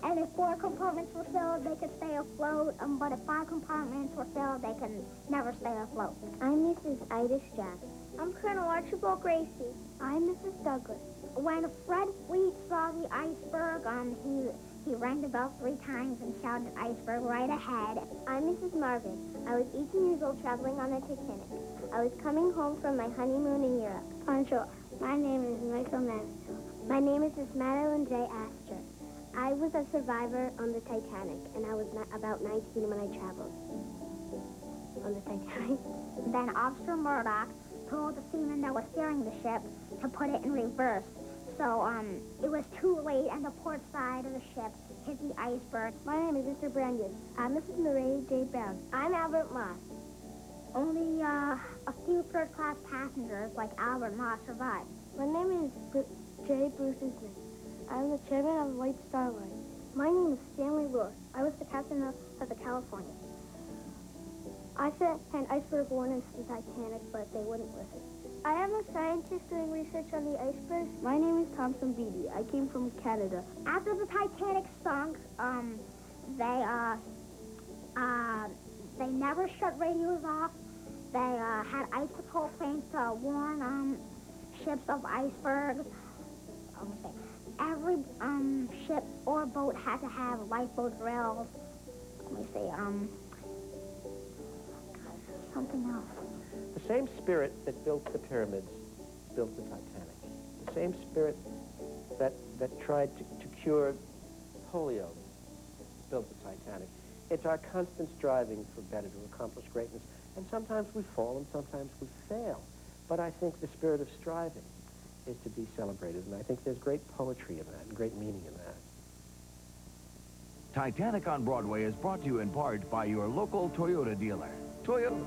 And if four compartments were filled, they could stay afloat. Um, but if five compartments were filled, they can never stay afloat. I'm Missus Ida Jack. I'm Colonel Archibald Gracie. I'm Missus Douglas. When Fred Fleet saw the iceberg, um, he he rang the bell three times and shouted iceberg right ahead. I'm Missus Marvin. I was eighteen years old traveling on the Titanic. I was coming home from my honeymoon in Europe. Bonjour. My name is Michael Mansfield. My name is Miss Madeline J. Astor. I was a survivor on the Titanic, and I was not about nineteen when I traveled on the Titanic. Then Officer Murdoch told the seaman that was steering the ship to put it in reverse. So, um, it was too late, and the port side of the ship hit the iceberg. My name is Mister Brandon. I'm Missus Murray J. Brown. I'm Albert Moss. Only, uh, a few first-class passengers like Albert Moss survived. My name is Br J. Bruce Smith. I'm the chairman of White Star Line. My name is Stanley Lewis. I was the captain of, of the California. I sent an iceberg warning to the Titanic, but they wouldn't listen. I am a scientist doing research on the icebergs. My name is Thompson Beatty. I came from Canada. After the Titanic sunk, um, they, uh, uh, they never shut radios off. They, uh, had ice patrol planes to warn, um, ships of icebergs. Um, every, um, ship or boat had to have lifeboat drills. Let me see, um, something else. The same spirit that built the pyramids built the Titanic. The same spirit that, that tried to, to cure polio built the Titanic. It's our constant striving for better, to accomplish greatness. And sometimes we fall and sometimes we fail. But I think the spirit of striving is to be celebrated. And I think there's great poetry in that and great meaning in that. Titanic on Broadway is brought to you in part by your local Toyota dealer. Toyota.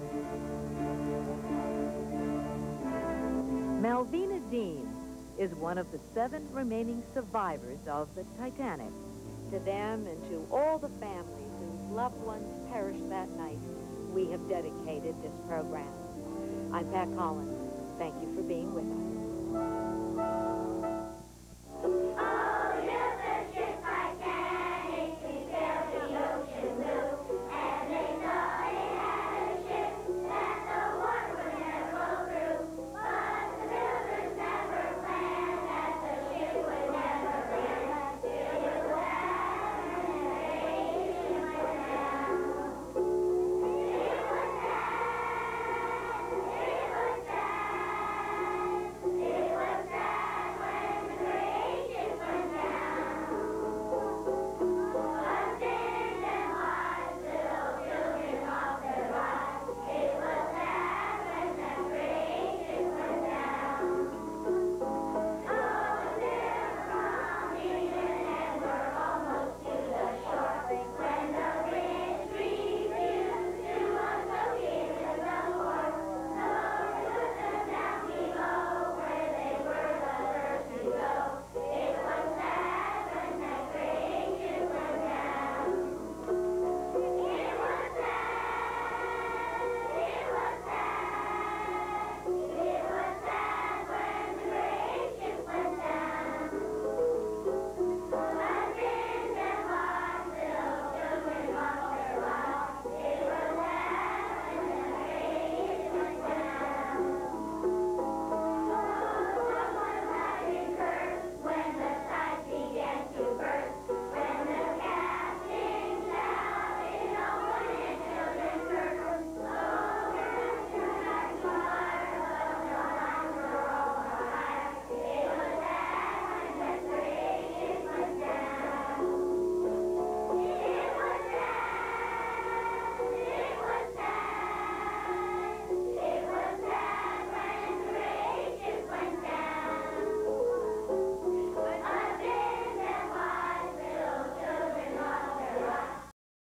Malvina Dean is one of the seven remaining survivors of the Titanic. To them and to all the families whose loved ones perished that night, we have dedicated this program. I'm Pat Collins. Thank you for being with us.